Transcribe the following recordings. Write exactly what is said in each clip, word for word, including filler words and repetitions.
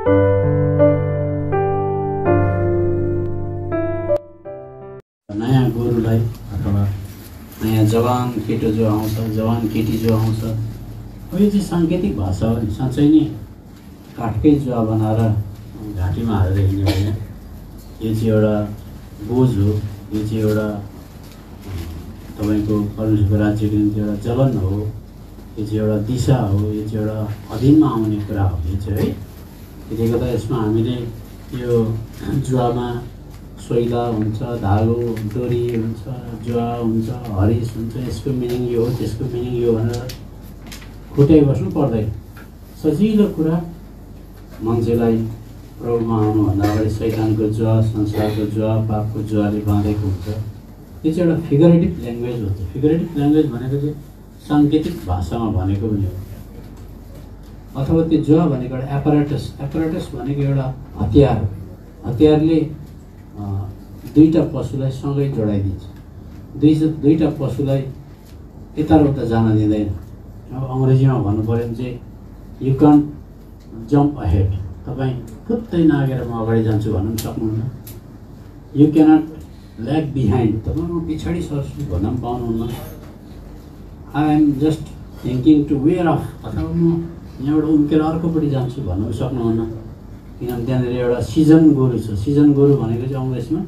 नयाँ गोरुलाई अथवा नयाँ जवान केटो जो आउँछ, जवान केटी जो आउँछ, यो चाहिँ साङ्केतिक भाषा हो नि। साँच्चै नै काठकै जुवा बनाएर घाँटीमा हालेर हिँड्ने होइन। यो चाहिँ एउटा बोझ हो, यो चाहिँ एउटा तपाईँको परमेश्वरको राज्यको निम्ति एउटा जलन हो, यो चाहिँ एउटा दिशा हो, यो चाहिँ एउटा अधीनमा आउने कुरा हो यो चाहिँ है। त्यसले गर्दा यसमा हामीले यो जुवामा सोइला हुन्छ, धागो डोरी हुन्छ, जुवा हुन्छ, हरिस हुन्छ, यसको मिनिङ यो हो, त्यसको मिनिङ यो भनेर खुट्याइ बस्नु पर्दैन। सजिलो कुरा मान्छेलाई प्रभुमा आउनुभन्दा अगाडि शैतानको जुवा, संसारको जुवा, पापको जुवाले बाँधेको हुन्छ। यो चाहिँ एउटा फिगरेटिभ ल्याङ्ग्वेज हुन्छ। फिगरेटिभ ल्याङ्ग्वेज भनेको चाहिँ साङ्केतिक भाषामा भनेको पनि हो। अथवा त्यो जुवा भनेको एउटा एपरेटस, एपरेटस भनेको एउटा हतियार हो। हतियारले दुईवटा पशुलाई सँगै जोडाइदिन्छ। दुई दुईवटा पशुलाई यता र उता जान दिँदैन। अब अङ्ग्रेजीमा भन्नु पऱ्यो भने चाहिँ यु क्यान जम्प अहेड, तपाईँ फुत्तै नागेर म अगाडि जान्छु भन्नु पनि सक्नुहुन्न। यु क्यानट ल्याग बिहाइन्ड, तपाईँ म पछाडि सर्छु भन्न पनि पाउनुहुन्न। I am just thinking to wear off, अथवा म यहाँबाट उम्केर अर्कोपट्टि जान्छु भन्नु पनि सक्नुहुन्न। किनभने त्यहाँनिर एउटा सिजन गोरु छ। सिजन गोरु भनेको चाहिँ अङ्ग्रेजमा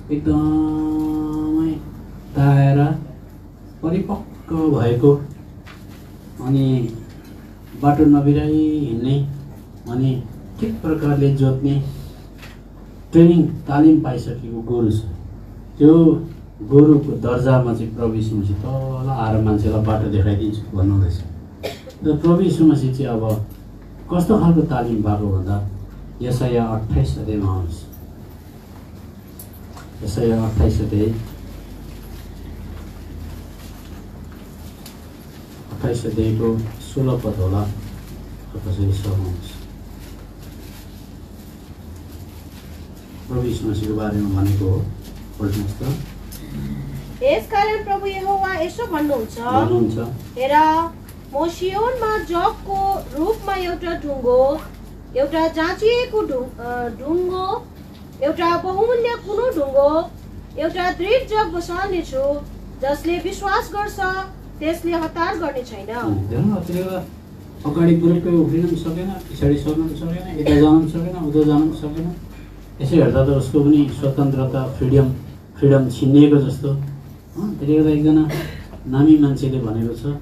एकदमै ताएर परिपक्व भएको, अनि बाटो नबिराई हिँड्ने, अनि ठिक प्रकारले जोत्ने ट्रेनिङ तालिम पाइसकेको गोरु छ। त्यो गोरुको दर्जामा चाहिँ प्रभु यीशु मसीह तल आएर मान्छेलाई बाटो देखाइदिन्छु भन्नुहुँदैछ। र प्रभु यीशु मसीह चाहिँ अब कस्तो खालको तालिम पाएको भन्दा यशाया अट्ठाइस अध्यायमा आउनुहोस्। यशाया अट्ठाइस अध्याय अट्ठाइस अध्यायको सोह्र पद होला, कसरी सक्नुहुन्छ। प्रभु यीशु मसीहको बारेमा भनेको हो, पढ्नुहोस् त। यसकारण प्रभु यहोवा यसो भन्नुहुन्छ, भन्नुहुन्छ हेर म सियोनमा जगको रूपमा एउटा ढुङ्गो, एउटा जाँचिएको ढुङ्गो, एउटा बहुमूल्य कुनो ढुङ्गो, एउटा दृढ जग बसाल्नेछु। जसले विश्वास गर्छ त्यसले हतार गर्ने छैन। अगाडि पुरुकै उफ्रिन पनि सकेन, पछाडि सर्न पनि सकेन, यता जान पनि सकेन, उता जान पनि सकेन। यसो हेर्दा त उसको पनि स्वतन्त्रता, फ्रिडम फ्रिडम छिनिएको जस्तो। त्यसले गर्दा एकजना नामी मान्छेले भनेको छ,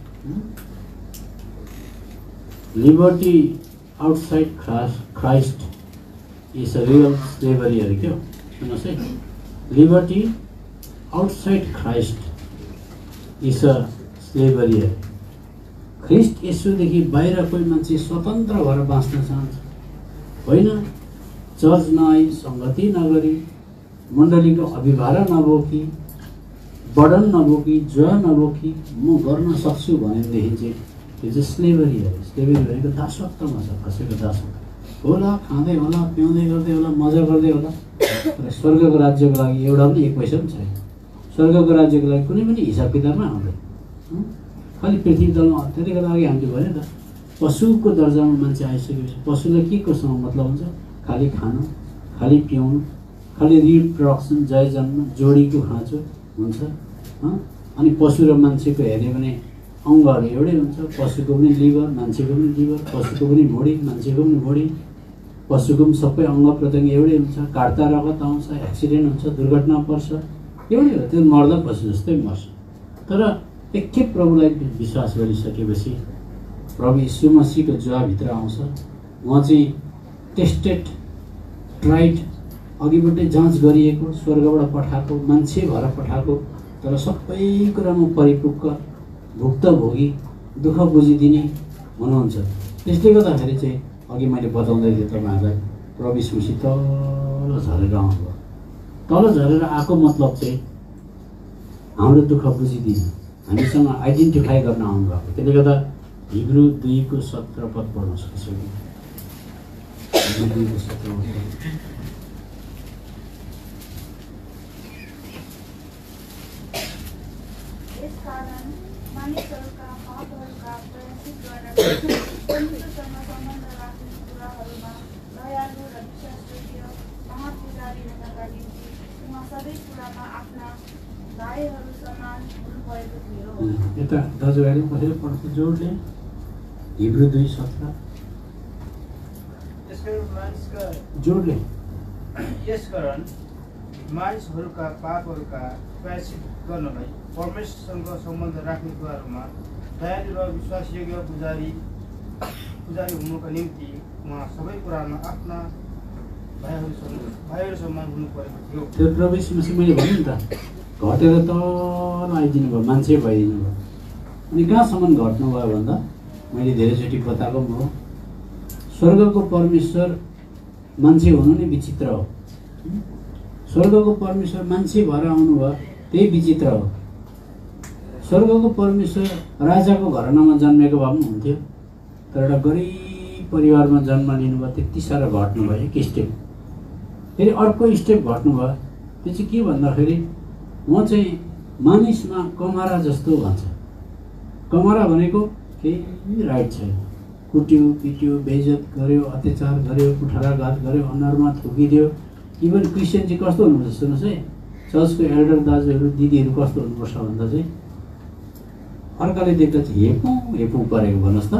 liberty outside Christ is a real slavery अरे क्या। सुन्नुहोस् है, liberty outside Christ is a slavery अरे। ख्रिस्ट यसोदेखि बाहिर कोही मान्छे स्वतन्त्र भएर बाँच्न चाहन्छ होइन। चर्च नआई, सङ्गति नगरी, मण्डलीको अभिभारा नबोकी, बर्डन नबोकी, जुवा नबोकी म गर्न सक्छु भनेदेखि चाहिँ त्यो चाहिँ स्लेभरी अरे। स्लेभरी भनेको दासत्वमा छ, कसैको दासत्व होला, खाँदै होला, पिउँदै गर्दै होला, मजा गर्दै होला। तर स्वर्गको राज्यको लागि एउटा पनि एक पैसा पनि छैन। स्वर्गको राज्यको लागि कुनै पनि हिसाब किताबमा आउँदैन। खालि पृथ्वी तलमा। त्यसले गर्दा अघि हामीले भन्यो त, पशुको दर्जामा मान्छे आइसकेपछि पशुलाई के कोसँग मतलब हुन्छ? खालि खानु, खालि पिउनु, खालि रिप्रोडक्सन, जय जन्म, जोडीको खाँचो हुन्छ। अनि पशु र मान्छेको हेऱ्यो भने अङ्गहरू एउटै हुन्छ। पशुको पनि लिभर, मान्छेको पनि लिभर, पशुको पनि भुँडी, मान्छेको पनि भुँडी, पशुको पनि सबै अङ्ग प्रत्यङ्ग एउटै हुन्छ। काट्दा रगत आउँछ, एक्सिडेन्ट हुन्छ, दुर्घटना पर्छ, एउटै हो। त्यो मर्दा पशु जस्तै मर्छ। तर एकखेप प्रभुलाई विश्वास गरिसकेपछि प्रभु यीशु मसीहको जुवाभित्र आउँछ। उहाँ चाहिँ टेस्टेड, ट्राइड, अघिबाटै जाँच गरिएको, स्वर्गबाट पठाएको, मान्छे भएर पठाएको, तर सबै कुरामा परिपक्व, भुक्तभोगी, दुःख बुझिदिने हुनुहुन्छ। त्यसले गर्दाखेरि चाहिँ अघि मैले बताउँदै थिएँ तपाईँहरूलाई, प्रभु यीशु मसीह तल झरेर आउनुभयो। तल झरेर आएको मतलब चाहिँ हाम्रो दुःख बुझिदिनु, हामीसँग आइडेन्टिफाई गर्न आउनुभएको। त्यसले गर्दा हिब्रू दुईको सत्र पद पढ्न सक्छौँ। दुईको सत्र पद मानिसहरूका पापहरूका प्रयासित गरेर सम्बन्ध राख्ने कुराहरूमा दयालु सबै कुरामा आफ्ना भाइहरू समान हुनुभएको थियो। यता दाजुभाइले कसरी पढ्छ जोडले हिब्रू दुई सत्र यसकारण मानिसका जोडले यसकारण मानिसहरूका पापहरूका प्रायश्चित गर्नलाई परमेश्वरसँग सम्बन्ध राख्ने कुराहरूमा दयालु र विश्वासयोग्य पुजारी पुजारी हुनुका निम्ति उहाँ सबै कुरामा आफ्ना भाइहरूसँग भाइहरू समान हुनु परेको थियो। त्यो प्रभु यीशु मसीह मैले भने नि त घटेर तल आइदिनु भयो, मान्छे भइदिनु भयो। अनि कहाँसम्म घट्नुभयो भन्दा मैले धेरैचोटि बताएको पनि हो, स्वर्गको परमेश्वर मान्छे हुनु नै विचित्र हो। स्वर्गको परमेश्वर मान्छे भएर आउनुभयो, त्यही विचित्र हो। स्वर्गको परमेश्वर राजाको घरानामा जन्मेको भए पनि हुन्थ्यो, तर एउटा गरिब परिवारमा जन्म लिनुभयो, त्यति साह्रो घट्नुभयो एक स्टेप। फेरि अर्को स्टेप घट्नुभयो, त्यो चाहिँ के भन्दाखेरि म चाहिँ मानिसमा कमरा जस्तो भन्छ। कमरा भनेको केही राइट छैन, कुट्यो पिट्यो बेइज्जत गर्यो, अत्याचार गर्यो, कुठाराघात गर्यो, अनुहारमा थुकिदियो। इभन क्रिस्चियन चाहिँ कस्तो हुनुपर्छ सुन्नुहोस् है, चर्चको एल्डर दाजुहरू दिदीहरू कस्तो हुनुपर्छ भन्दा चाहिँ अर्काले देख्दा चाहिँ हेपौँ हेपौँ परेको भन्नुहोस् त।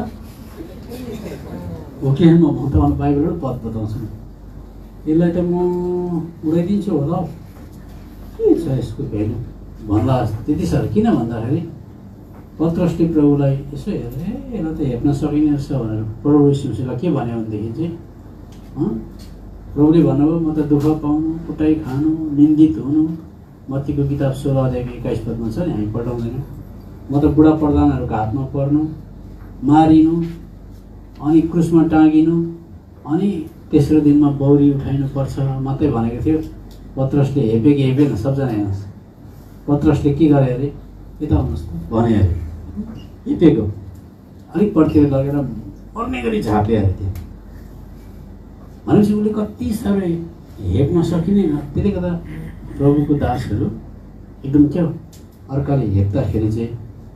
हो कि म तपाईँलाई बाइबलबाट पद बताउँछु, यसलाई त म उडाइदिन्छु होला हौ, के छ यसको भ्यालु भन्दा जस्तो। त्यति साह्रो किन भन्दाखेरि पत्रसले प्रभुलाई यसो हेरेर ए यसलाई त हेप्न सकिने रहेछ भनेर प्रभु यीशुलाई के भन्यो भनेदेखि चाहिँ प्रभुले भन्नुभयो म त दुःख पाउनु, कुटाइ खानु, निन्दित हुनु। मत्तीको किताब सोह्र अध्यायको एक्काइस पदमा छ नि, हामी पठाउँदैनौँ। म त बुढा प्रधानहरूको हातमा पर्नु, मारिनु, अनि क्रुसमा टाँगिनु, अनि तेस्रो दिनमा बौरी उठाइनु पर्छ मात्रै भनेको थियो। पत्रसले हेपे कि हेपेन, सबजना हेर्नुहोस् पत्रसले के गरे अरे, यता आउनुहोस् त भने अरे, हेपेको अलिक पर्तिर लगेर पर्ने गरी झापे अरे त्यो। भनेपछि उसले कति साह्रो हेप्न सकिँदैन। त्यसले गर्दा प्रभुको दासहरू एकदम क्या अर्काले हेप्दाखेरि चाहिँ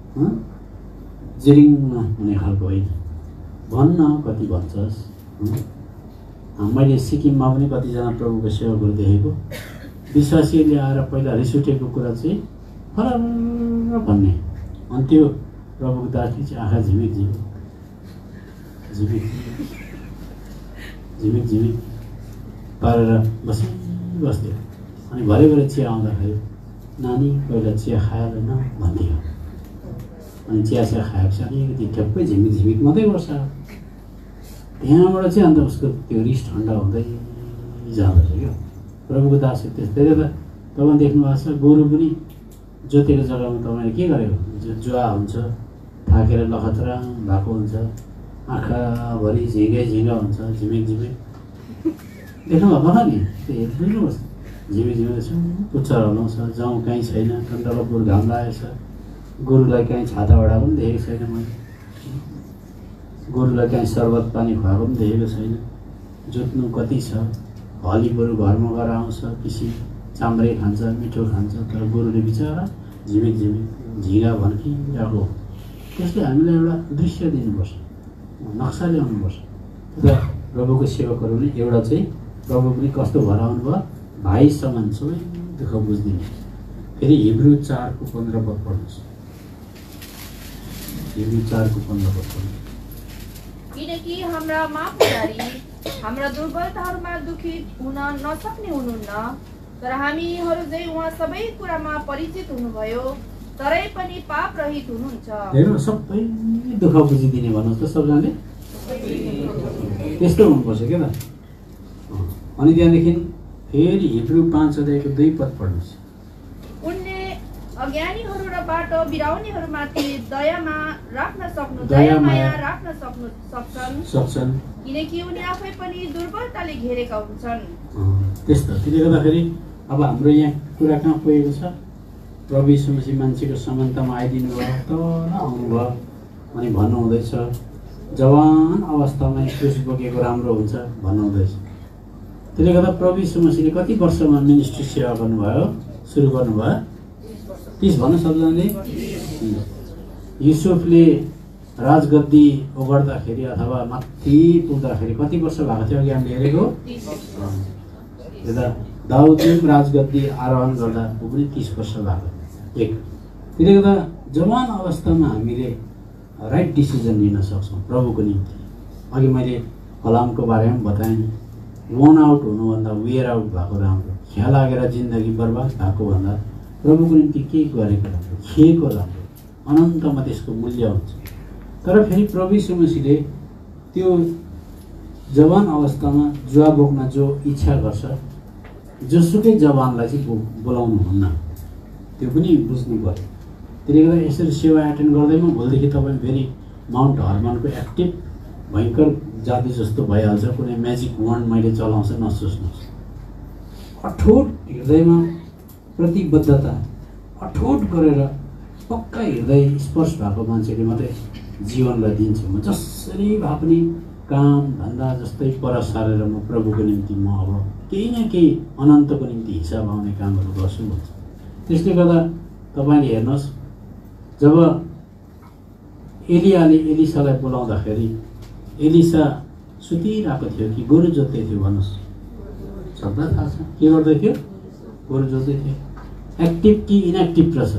जिरिङ्ग हुने खालको होइन। भन्न कति भन्छस्, मैले सिक्किममा पनि कतिजना प्रभुको सेवकहरू देखेको, विश्वासीहरूले आएर पहिला रिस उठेको कुरा चाहिँ फरर भन्ने, अनि त्यो प्रभुको दासले चाहिँ आँखा झिमिक झिमिक झिमिक झिमिक झिमिक पारेर बसी बस्थ्यो। अनि भरे भरे चिया आउँदाखेरि नानी पहिला चिया खाएर न भन्थ्यो। अनि चिया चिया खाएपछि अलिकति ठ्याप्पै झिमिक झिमिक मात्रै गर्छ। त्यहाँबाट चाहिँ अन्त उसको त्यो रिस ठन्डा हुँदै जाँदछ क्या प्रभुको दासहरू। त्यस्तै त तपाईँ देख्नु भएको छ, गोरु पनि जोतेको जग्गामा तपाईँले के गरेको, जुवा हुन्छ, थाकेर लखतरा भएको हुन्छ, आँखाभरि झिँगै झिँगा हुन्छ, झिमिक झिमिक देख्नु भएको छ नि। त्यो हेर्नुपर्छ, झिमिक झिमिक छ, पुच्छर हलाउँछ, जाउँ कहीँ छैन, टन्टलपुर घाम लागेको छ। गोरुलाई कहीँ छाता ओढाएको पनि देखेको छैन मैले, गोरुलाई कहीँ शरबत पानी खुवाएको पनि देखेको छैन। जोत्नु कति छ, हली बरु घरमा गएर आउँछ, पिसी चाम्रे खान्छ, मिठो खान्छ, तर गोरुले बिचरा झिमिक झिमिक झिँगा भन्किरहेको। त्यसले हामीलाई एउटा दृश्य दिनुपर्छ, नक्सा ल्याउनुपर्छ। र प्रभुको सेवकहरूले एउटा चाहिँ प्रभु पनि कस्तो भएर आउनुभयो, भाइ समान सबै दुःख बुझिदिने। फेरि हिब्रू चारको पन्ध्र पद पढ्नुहोस्, हिब्रू चारको पन्ध्र पद पढ्नुहोस्। किनकि हाम्रा महापुजारी हाम्रा दुर्बलताहरूमा दुखित हुन नसक्ने हुनुहुन्न, तर हामीहरू चाहिँ उहाँ सबै कुरामा परिचित हुनुभयो, तरै पनि पाप रहित हुनुहुन्छ। हेर्नु सबै दुःख बुझिदिने भन्नुहोस् त सबजनाले, त्यस्तो हुनुपर्छ क्या त। अनि त्यहाँदेखि फेरि हिब्रू पाँच अध्यायको दुई पद पढ्नुहोस्। उनले अज्ञानीहरू र बाटो बिराउनेहरूमाथि दयामा राख्न सक्नु दयामाया राख्न सक्नु सक्छन् सक्छन् किनकि उनी आफै पनि दुर्बलताले घेरेका हुन्छन्। त्यस्तो। त्यसले गर्दाखेरि अब हाम्रो यहाँ कुरा कहाँ पुगेको छ, प्रभु यीशु मसीह मान्छेको समानतामा आइदिनु भयो, तल आउनुभयो अनि भन्नुहुँदैछ जवान अवस्थामा क्रुस बोकेको राम्रो हुन्छ भन्नुहुँदैछ। त्यसले गर्दा प्रभु यीशु मसीहले कति वर्षमा मिनिस्ट्री सेवा गर्नुभयो, सुरु गर्नुभयो? तीस भन्नु सबजनाले। युसुफले राजगद्दी ओगर्दाखेरि अथवा माथि पुग्दाखेरि कति वर्ष भएको थियो अघि हामीले हेरेको? यता दाउदले राजगद्दी आरोहण गर्दा ऊ पनि तीस वर्ष भएको एक। त्यसले गर्दा जवान अवस्थामा हामीले राइट डिसिजन लिन सक्छौँ प्रभुको निम्ति। अघि मैले कलामको बारेमा बताएँ, वर्न आउट हुनुभन्दा वेयर आउट भएको राम्रो, ख्या लागेर जिन्दगी बर्बाद भएको भन्दा प्रभुको निम्ति के गरेको राम्रो, खिएको राम्रो, अनन्तमा त्यसको मूल्य हुन्छ। तर फेरि प्रभु यीशु मसीहले त्यो जवान अवस्थामा जुवा बोक्न जो इच्छा गर्छ, जोसुकै जवानलाई चाहिँ बो बोलाउनुहुन्न, त्यो पनि बुझ्नु पर्यो। त्यसले गर्दा यसरी सेवा एटेन्ड गर्दैमा भोलिदेखि तपाईँ फेरि माउन्ट हर्मनको एक्टिभ भयङ्कर जाति जस्तो भइहाल्छ। कुनै म्याजिक वान्ड मैले चलाउँछ नसोच्नुहोस्। अठोट हृदयमा प्रतिबद्धता अठोट गरेर पक्का हृदय स्पर्श भएको मान्छेले मात्रै जीवनलाई दिन्छ। म जसरी भए पनि काम धन्दा जस्तै पर सारेर म प्रभुको निम्ति म अब केही न केही अनन्तको निम्ति हिसाब आउने कामहरू गर्छु भन्छ। त्यसले गर्दा तपाईँले हेर्नुहोस्, जब एलियाले एलिसालाई बोलाउँदाखेरि एलिसा सुतिरहेको थियो कि गोरु जोत्दै थियो भन्नुहोस्? सबलाई थाहा छ के गर्दै थियो? गोरु जोत्दै थियो। एक्टिभ कि इनएक्टिभ रहेछ?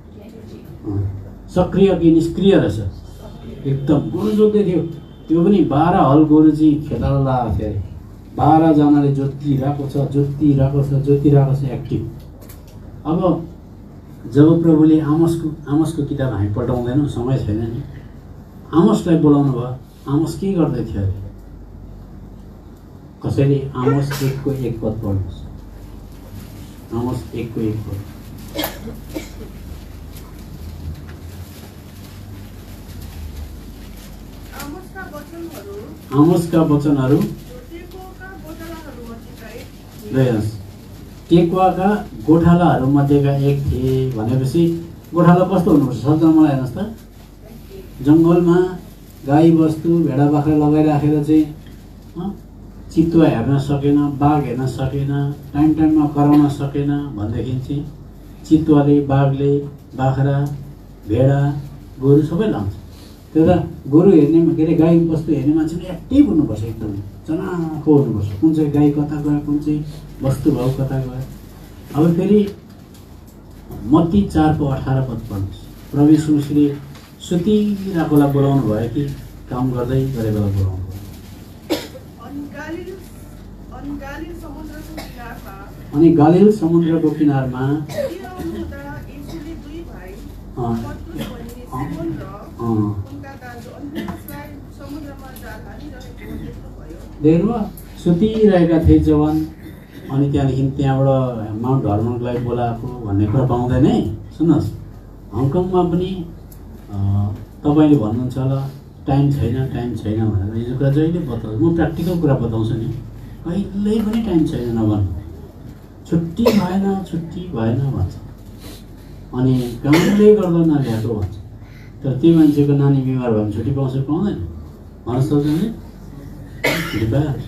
सक्रिय कि निष्क्रिय रहेछ? एकदम गोरु जोत्दै थियो। त्यो पनि बाह्र हल गोरु चाहिँ खेताला लगाएको थियो अरे। बाह्रजनाले जोतिरहेको छ जोतिरहेको छ जोतिरहेको छ एक्टिभ। अब जब प्रभुले आमोसको आमोसको किताब हामी पल्टाउँदैनौँ, समय छैन नि, आमोसलाई बोलाउनु भयो। आमोस के गर्दै थियो अरे? कसैले आमोस एकको एक पद पढ्नुहोस्। आमोस एकको एक पद। आमोसका वचनहरू टेकुवाका गोठालाहरू मध्येका एक थिए भनेपछि गोठाला कस्तो हुनुपर्छ? सबजना मलाई हेर्नुहोस् त, जङ्गलमा गाई बस्तु भेडा बाख्रा लगाइराखेर चाहिँ चितुवा हेर्न सकेन, बाघ हेर्न सकेन, टाइम टाइममा कराउन सकेन भनेदेखि चाहिँ चितुवाले बाघले बाख्रा भेडा गोरु सबै लान्छ। त्यो त गोरु हेर्ने के अरे गाई बस्तु हेर्ने मान्छेले एक्टिभ हुनुपर्छ, एकदमै चनाखो हुनुपर्छ। कुन चाहिँ गाई कता गयो, कुन चाहिँ वस्तु भाउ कता गयो। अब फेरि मत्ती चारको अठार पद पढ्नुहोस्। प्रभु यीशु मसीहले सुतिरहेकोलाई बोलाउनु भयो कि काम गर्दै गरेकोलाई बोलाउनु भयो? अनि गालिल समुद्रको किनारमा देख्नुभयो सुतिरहेका थिए जवान। अनि त्यहाँदेखि त्यहाँबाट माउन्ट हर्मनलाई बोलाएको भन्ने कुरा पाउँदैन है। सुन्नुहोस्, हङकङमा पनि तपाईँले भन्नुहुन्छ होला टाइम छैन टाइम छैन भनेर। यो कुरा जहिले बताउँछु, म प्र्याक्टिकल कुरा बताउँछु नि। कहिल्यै पनि टाइम छैन नभन्नु, छुट्टी भएन छुट्टी भएन भन्छ, अनि कामले गर्दा नल्याएको भन्छ। तर त्यो मान्छेको नानी बिमार भयो भने छुट्टी पाउँछ पाउँदैन? भन्न सक्दैन, छुट्टी पाइहाल्छ।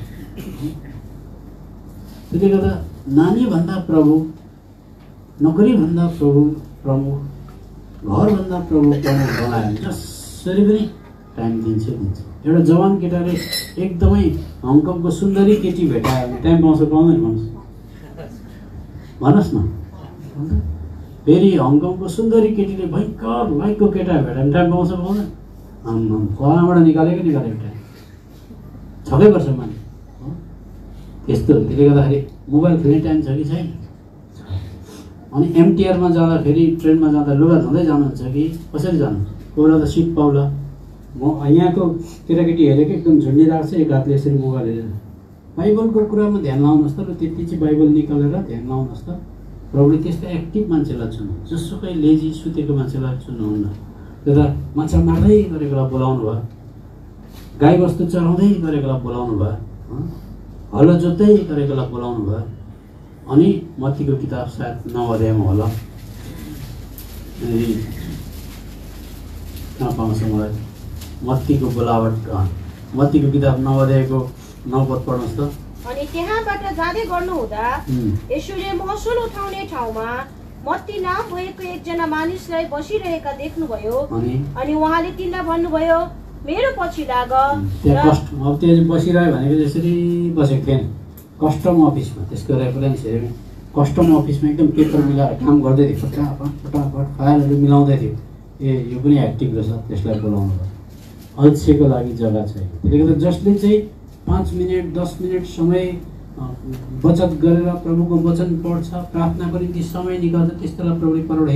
त्यसले गर्दा नानीभन्दा प्रभु, नोकरीभन्दा प्रभु प्रमुख, घरभन्दा प्रभु प्रमुख बनायो भने जसरी पनि टाइम दिन्छ दिन्छ। एउटा जवान केटाले एकदमै हङकङको सुन्दरी केटी भेटायो भने टाइम पाउँछ पाउँदैन? भन्नुहोस् भन्नुहोस् न। फेरि हङकङको सुन्दरी केटीले भयङ्कर लाइकको केटा भेटायो भने टाइम पाउँछ पाउँदैन? आम्म कहाँबाट निकालेको निकालेको टाइम छकै पर्छ माने त्यस्तो। त्यसले गर्दाखेरि मोबाइल खेल्ने टाइम छ कि छैन? अनि एमटिआरमा जाँदाखेरि ट्रेनमा जाँदा लुगा धुँदै जानुहुन्छ कि कसरी जानुहुन्छ? कोही बेला त सिट पाउला। म यहाँको केटाकेटी हेरेको एकदम झुन्डिरहेको छ, एक हातले यसरी मोबाइल हेरेर। बाइबलको कुरामा ध्यान लाउनुहोस् त, र त्यति चाहिँ बाइबल निकालेर ध्यान लाउनुहोस् त। प्रभुले त्यस्तो एक्टिभ मान्छेलाई चुन्नु, जसुकै लेजी सुतेको मान्छेलाई चुन्नुहुन्न। त्यो त माछा मार्दै गरेकोलाई बोलाउनु भयो, गाई बस्तु चलाउँदै गरेकोलाई बोलाउनु भयो, हलो जोत्दै गरेकोलाई बोलाउनु भयो। अनि मत्तीको किताब सायद नौ अध्यायमा होला, नपाउँछ मलाई मत्तीको बोलावट। मत्तीको किताब नौ अध्यायको नौ पद पढ्नुहोस् त। अनि त्यहाँबाट जाँदै गर्नु हुँदा येशूले महसुल उठाउने ठाउँमा मत्ती नाम भएको एकजना मानिसलाई बसिरहेका देख्नुभयो। अनि उहाँले तिनलाई भन्नुभयो, मेरो पछि लाग। त्यहाँ कष्ट अब त्यो बसिरह्यो भनेको यसरी बसेको थिएन, कस्टम अफिसमा त्यसको रेफरेन्स हेऱ्यो कस्टम अफिसमा एकदम पेपर मिलाएर काम गर्दै थियो फटाफट फटाफट फाइलहरू मिलाउँदै थियो ए यो पनि एक्टिभ रहेछ त्यसलाई बोलाउनु भयो अल्छीको लागि जग्गा छैन त्यसले गर्दा जसले चाहिँ पाँच मिनट दस मिनट समय बचत गरेर प्रभुको वचन पढ्छ प्रार्थनाको निम्ति समय निकाल्छ त्यस्तोलाई प्रभुले परबाट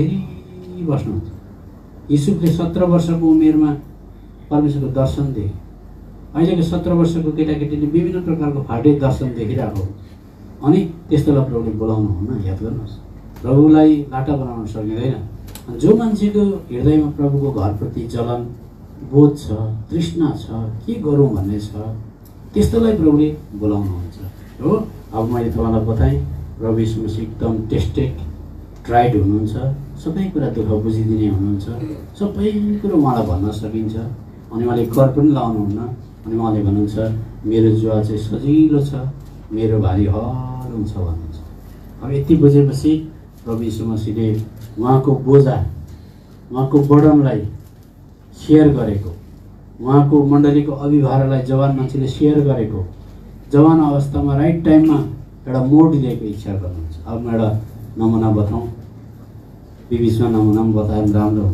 हेरिबस्नुहुन्छ यीशुले सत्र वर्षको उमेरमा परमेश्वरको दर्शन देखे अहिलेको सत्र वर्षको केटाकेटीले विभिन्न प्रकारको फाटे दर्शन देखिरहेको अनि त्यस्तोलाई प्रभुले बोलाउनु हुन्न याद गर्नुहोस् प्रभुलाई लाटा बनाउन सकिँदैन जो मान्छेको हृदयमा प्रभुको घरप्रति जलन बोध छ तृष्णा छ के गरौँ भन्ने छ त्यस्तोलाई प्रभुले बोलाउनुहुन्छ हो अब मैले तपाईँलाई बताएँ प्रभु यीशु मसीह एकदम टेस्टेड ट्राइड हुनुहुन्छ सबै कुरा दुःख बुझिदिने हुनुहुन्छ सबै कुरो उहाँलाई भन्न सकिन्छ अनि उहाँले कर पनि लाउनुहुन्न अनि उहाँले भन्नुहुन्छ मेरो जुवा चाहिँ सजिलो छ मेरो भारी हर हुन्छ भन्नुहुन्छ अब यति बुझेपछि प्रभु यीशु मसीहले उहाँको बोझा उहाँको बर्डनलाई सेयर गरेको उहाँको मण्डलीको अभिभारलाई जवान मान्छेले सेयर गरेको जवान अवस्थामा राइट टाइममा एउटा मोड लिएको इच्छा गर्नुहुन्छ अब म एउटा नमुना बताउँ बिचमा नमुना पनि बताए पनि राम्रो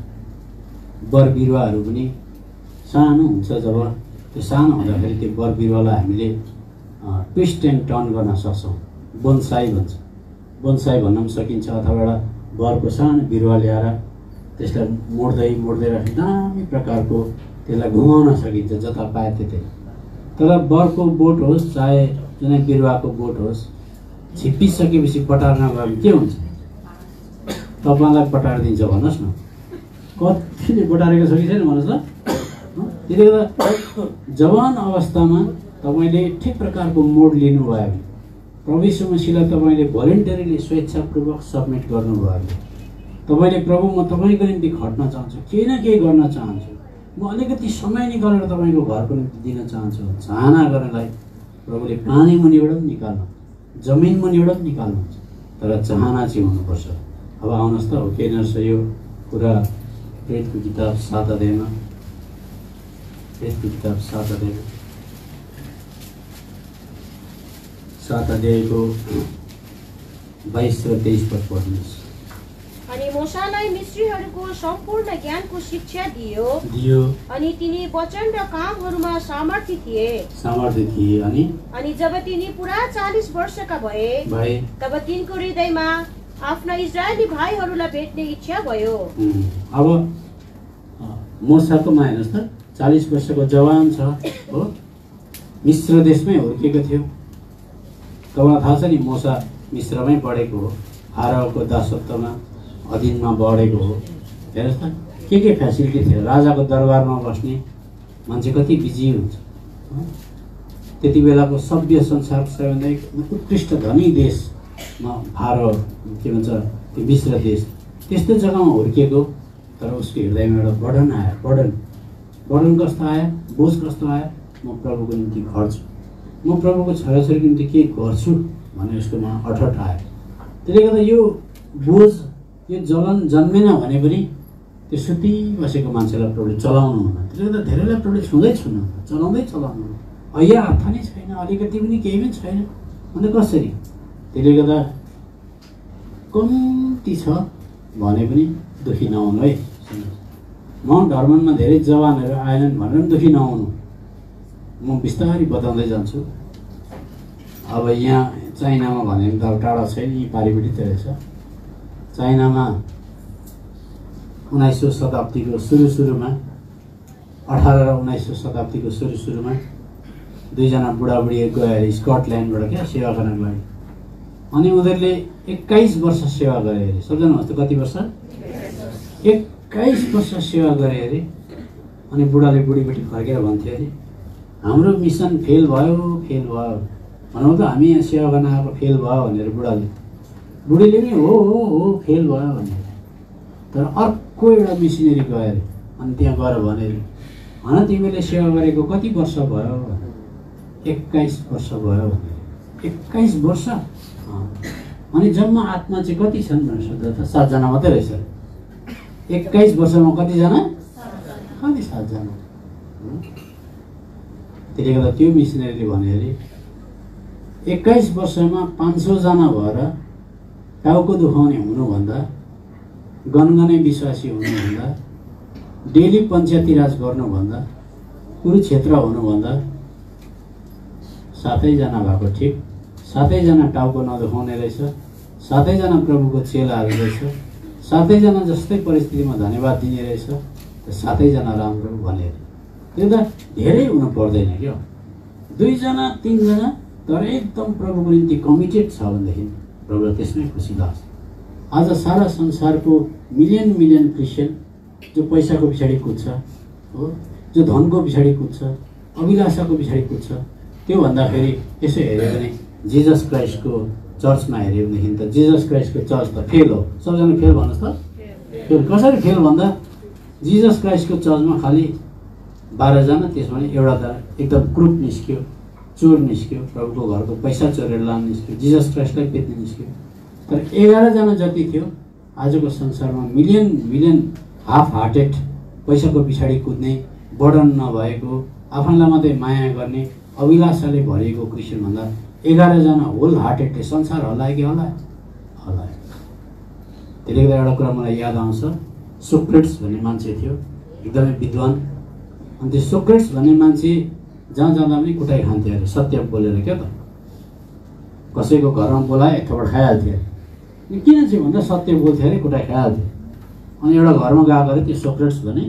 हुन्छ बर बिरुवाहरू पनि सानो हुन्छ जब त्यो सानो हुँदाखेरि त्यो बर बिरुवालाई हामीले ट्विस्ट एन्ड टर्न गर्न सक्छौँ बोनसाई भन्छ बोनसाई भन्न पनि सकिन्छ अथवा एउटा बरको सानो बिरुवा ल्याएर त्यसलाई मोड्दै मोड्दै राख्ने दामी प्रकारको त्यसलाई घुमाउन सकिन्छ जता पाए त्यतै तर बरको बोट होस् चाहे कुनै बिरुवाको बोट होस् छिप्पिसकेपछि पटार्न गयो भने के हुन्छ तपाईँलाई पटारिदिन्छ भन्नुहोस् न कतिले पटारेको छ कि छैन भन्नुहोस् ल त्यसले गर्दा जवान अवस्थामा तपाईँले ठिक प्रकारको मोड लिनुभयो भने प्रभु यीशु मसीहलाई तपाईँले भोलिन्टरीली स्वेच्छापूर्वक सबमिट गर्नुभयो भने तपाईँले प्रभु म तपाईँको निम्ति खट्न चाहन्छु केही न केही गर्न चाहन्छु म अलिकति समय निकालेर तपाईँको घरको निम्ति दिन चाहन्छु चाहना गर्नलाई प्रभुले पानी मुनिबाट पनि निकाल्नु जमिन मुनिबाट पनि निकाल्नुहुन्छ तर चाहना चाहिँ हुनुपर्छ अब आउनुहोस् त हो के नर्स यो कुरा प्रेतको किताब सात अध्यायमा प्रेतको किताब सात अध्यायमा सात अध्यायको बाइस र तेइस पद पढ्नुहोस् अनि मूसालाई मिस्रीहरूको सम्पूर्ण ज्ञानको शिक्षा दियो दियो अनि तिनी वचन र कामहरूमा सामर्थ्य थिए सामर्थ्य थिए अनि अनि जब तिनी पुरा चालीस वर्षका भए भए तब तिनको हृदयमा आफ्ना इजरायली भाइहरूलाई भेट्ने इच्छा भयो अब मूसाको मा हेर्नुहोस् त चालीस वर्षको जवान छ हो मिश्र देशमै हुर्केको थियो तपाईँलाई थाहा छ नि मूसा मिश्रमै बढेको हो फारोको दासत्वमा अधीनमा बढेको हो हेर्नुहोस् त के के फेसिलिटी थियो राजाको दरबारमा बस्ने मान्छे कति बिजी हुन्छ त्यति बेलाको सभ्य संसारको सबैभन्दा उत्कृष्ट धनी देशमा फारो के भन्छ त्यो मिश्र देश त्यस्तो जग्गामा हुर्किएको तर उसको हृदयमा एउटा बर्डन आयो बर्डन बर्डन कस्तो आयो बोझ कस्तो आयो म प्रभुको निम्ति खट्छु म प्रभुको छोराछोरीको निम्ति के गर्छु भन्ने उसकोमा अठट आयो त्यसले गर्दा यो बोझ यो जलन जन्मेन भने पनि त्यो सुती बसेको मान्छेलाई प्रभुले चलाउनु हुन्न त्यसले गर्दा धेरैलाई प्रभुले छुँदै छुनु चलाउँदै चलाउनु अहिया हात नै छैन अलिकति पनि केही पनि छैन अन्त कसरी त्यसले गर्दा कम्ती छ भने पनि दुखी नहुनु है माउन्ट हर्मनमा धेरै जवानहरू आएनन् भनेर पनि दुखी नहुनु म बिस्तारै बताउँदै जान्छु अब यहाँ चाइनामा भने त अब टाढा छैन यी पारिपट्टि त रहेछ चाइनामा उन्नाइसौँ शताब्दीको सुरु सुरुमा अठार र उन्नाइसौँ शताब्दीको सुरु सुरुमा दुईजना बुढाबुढी गयो अरे स्कटल्यान्डबाट क्या सेवा गर्नको लागि अनि उनीहरूले एक्काइस वर्ष सेवा गरे अरे सम्झाउनुहोस् त कति वर्ष एक्काइस वर्ष सेवा गरे अरे अनि बुढाले बुढीबेटी फर्केर भन्थ्यो अरे हाम्रो मिसन फेल भयो फेल भयो भनौँ त हामी यहाँ सेवा गर्न आएको फेल भयो भनेर बुढाले बुढीले पनि हो हो हो फेल भयो भनेर तर अर्को एउटा मिसनरी गयो अरे अनि त्यहाँ गएर भने अरे भन तिमीले सेवा गरेको कति वर्ष भयो भने एक्काइस वर्ष भयो भने एक्काइस वर्ष अनि जम्मा आत्मा चाहिँ कति छन् भनेर सोध्दा त सातजना मात्रै रहेछ एक्काइस वर्षमा कतिजना कति सातजना त्यसले गर्दा त्यो मिसनरीले भने अरे एक्काइस वर्षमा पाँच सौजना भएर टाउको दुखाउने हुनुभन्दा, गनगने विश्वासी हुनुभन्दा, डेली पञ्चायती राज गर्नुभन्दा, कुरुक्षेत्र हुनुभन्दा सातैजना भएको ठिक। सातैजना टाउको नदुखाउने रहेछ, सातैजना प्रभुको चेलाहरू रहेछ, सातैजना जस्तै परिस्थितिमा धन्यवाद दिने रहेछ, सातैजना राम्रो भनेर। त्यो त धेरै हुनु पर्दैन क्या, दुईजना तिनजना तर एकदम प्रभुको निम्ति कमिटेड छ भनेदेखि प्रभुलाई त्यसमै खुसी लाग्छ। आज सारा संसारको मिलियन मिलियन क्रिस्चियन जो पैसाको पछाडि कुद्छ हो, जो धनको पछाडि कुद्छ, अभिलाषाको पछाडि कुद्छ, त्यो भन्दाखेरि यसो हेऱ्यो भने जिजस क्राइस्टको चर्चमा हेऱ्यो भनेदेखि त जिजस क्राइस्टको चर्च त फेल हो। सबजना फेल भन्नुहोस् त। फेल कसरी फेल भन्दा जिजस क्राइस्टको चर्चमा खालि बाह्रजना, त्यसमा एउटा त एकदम क्रुप निस्क्यो, चोर निस्क्यो, प्रभुको घरको पैसा चोरेर लान निस्क्यो, जिजस क्राइस्टलाई बेच्न निस्क्यो। तर एघारजना जति थियो। आजको संसारमा मिलियन मिलियन हाफ हार्टेड, पैसाको पछाडि कुद्ने, बर्डन नभएको, आफैलाई मात्रै माया गर्ने, अभिलाषाले भरिएको क्रिस्चियन भन्दा एघारजना होल हार्टेडले संसार हल्लायो कि हल्लायो? हल्लायो। त्यसले गर्दा एउटा कुरा मलाई याद आउँछ, सोक्रेट्स भन्ने मान्छे थियो, एकदमै विद्वान। अनि त्यो सोक्रेट्स भन्ने मान्छे जहाँ जाँदा पनि कुटाइ खान्थ्यो अरे, सत्य बोलेर क्या त। कसैको घरमा बोलाए एक थपड खाइहाल्थ्यो अरे। किन चाहिँ भन्दा सत्य बोल्थ्यो अरे, कुटाइ खाइहाल्थ्यो। अनि एउटा घरमा गएको अरे, त्यो सोक्रेट्स भने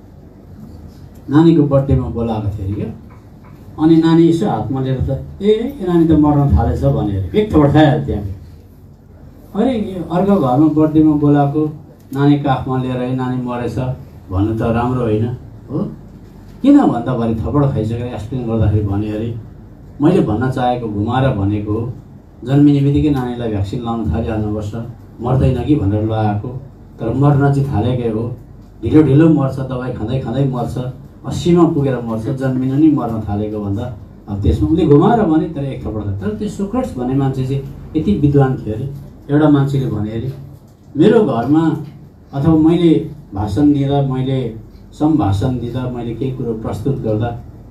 नानीको बर्थडेमा बोलाएको थियो अरे क्या। अनि नानी यसो हातमा लिएर त ए नानी त मर्न थालेछ भनेर एक थपड खाइहाल्थ्यो हामी। अरे अर्को घरमा बर्थडेमा बोलाएको नानी काखमा लिएर है नानी मरेछ भन्नु त राम्रो होइन हो। किन भन्दा भरे थपड खाइसकेर एक्सप्लेन गर्दाखेरि भने अरे मैले भन्न चाहेको घुमाएर भनेको हो, जन्मिने बित्तिकै नानीलाई भ्याक्सिन लाउनु थालिहाल्नुपर्छ, मर्दैन कि भनेर लगाएको, तर मर्न चाहिँ थालेकै हो। ढिलो ढिलो मर्छ, दबाई खाँदै खाँदै मर्छ, अस्सीमा पुगेर मर्छ, जन्मिन नि मर्न थालेको भन्दा अब त्यसमा उसले घुमाएर भने तर एक थपड खायो। तर त्यो सोक्रेट्स भन्ने मान्छे चाहिँ यति विद्वान थियो अरे। एउटा मान्छेले भने अरे मेरो घरमा अथवा मैले भाषण दिँदा, मैले सम्भाषण दिँदा, मैले केही कुरो प्रस्तुत गर्दा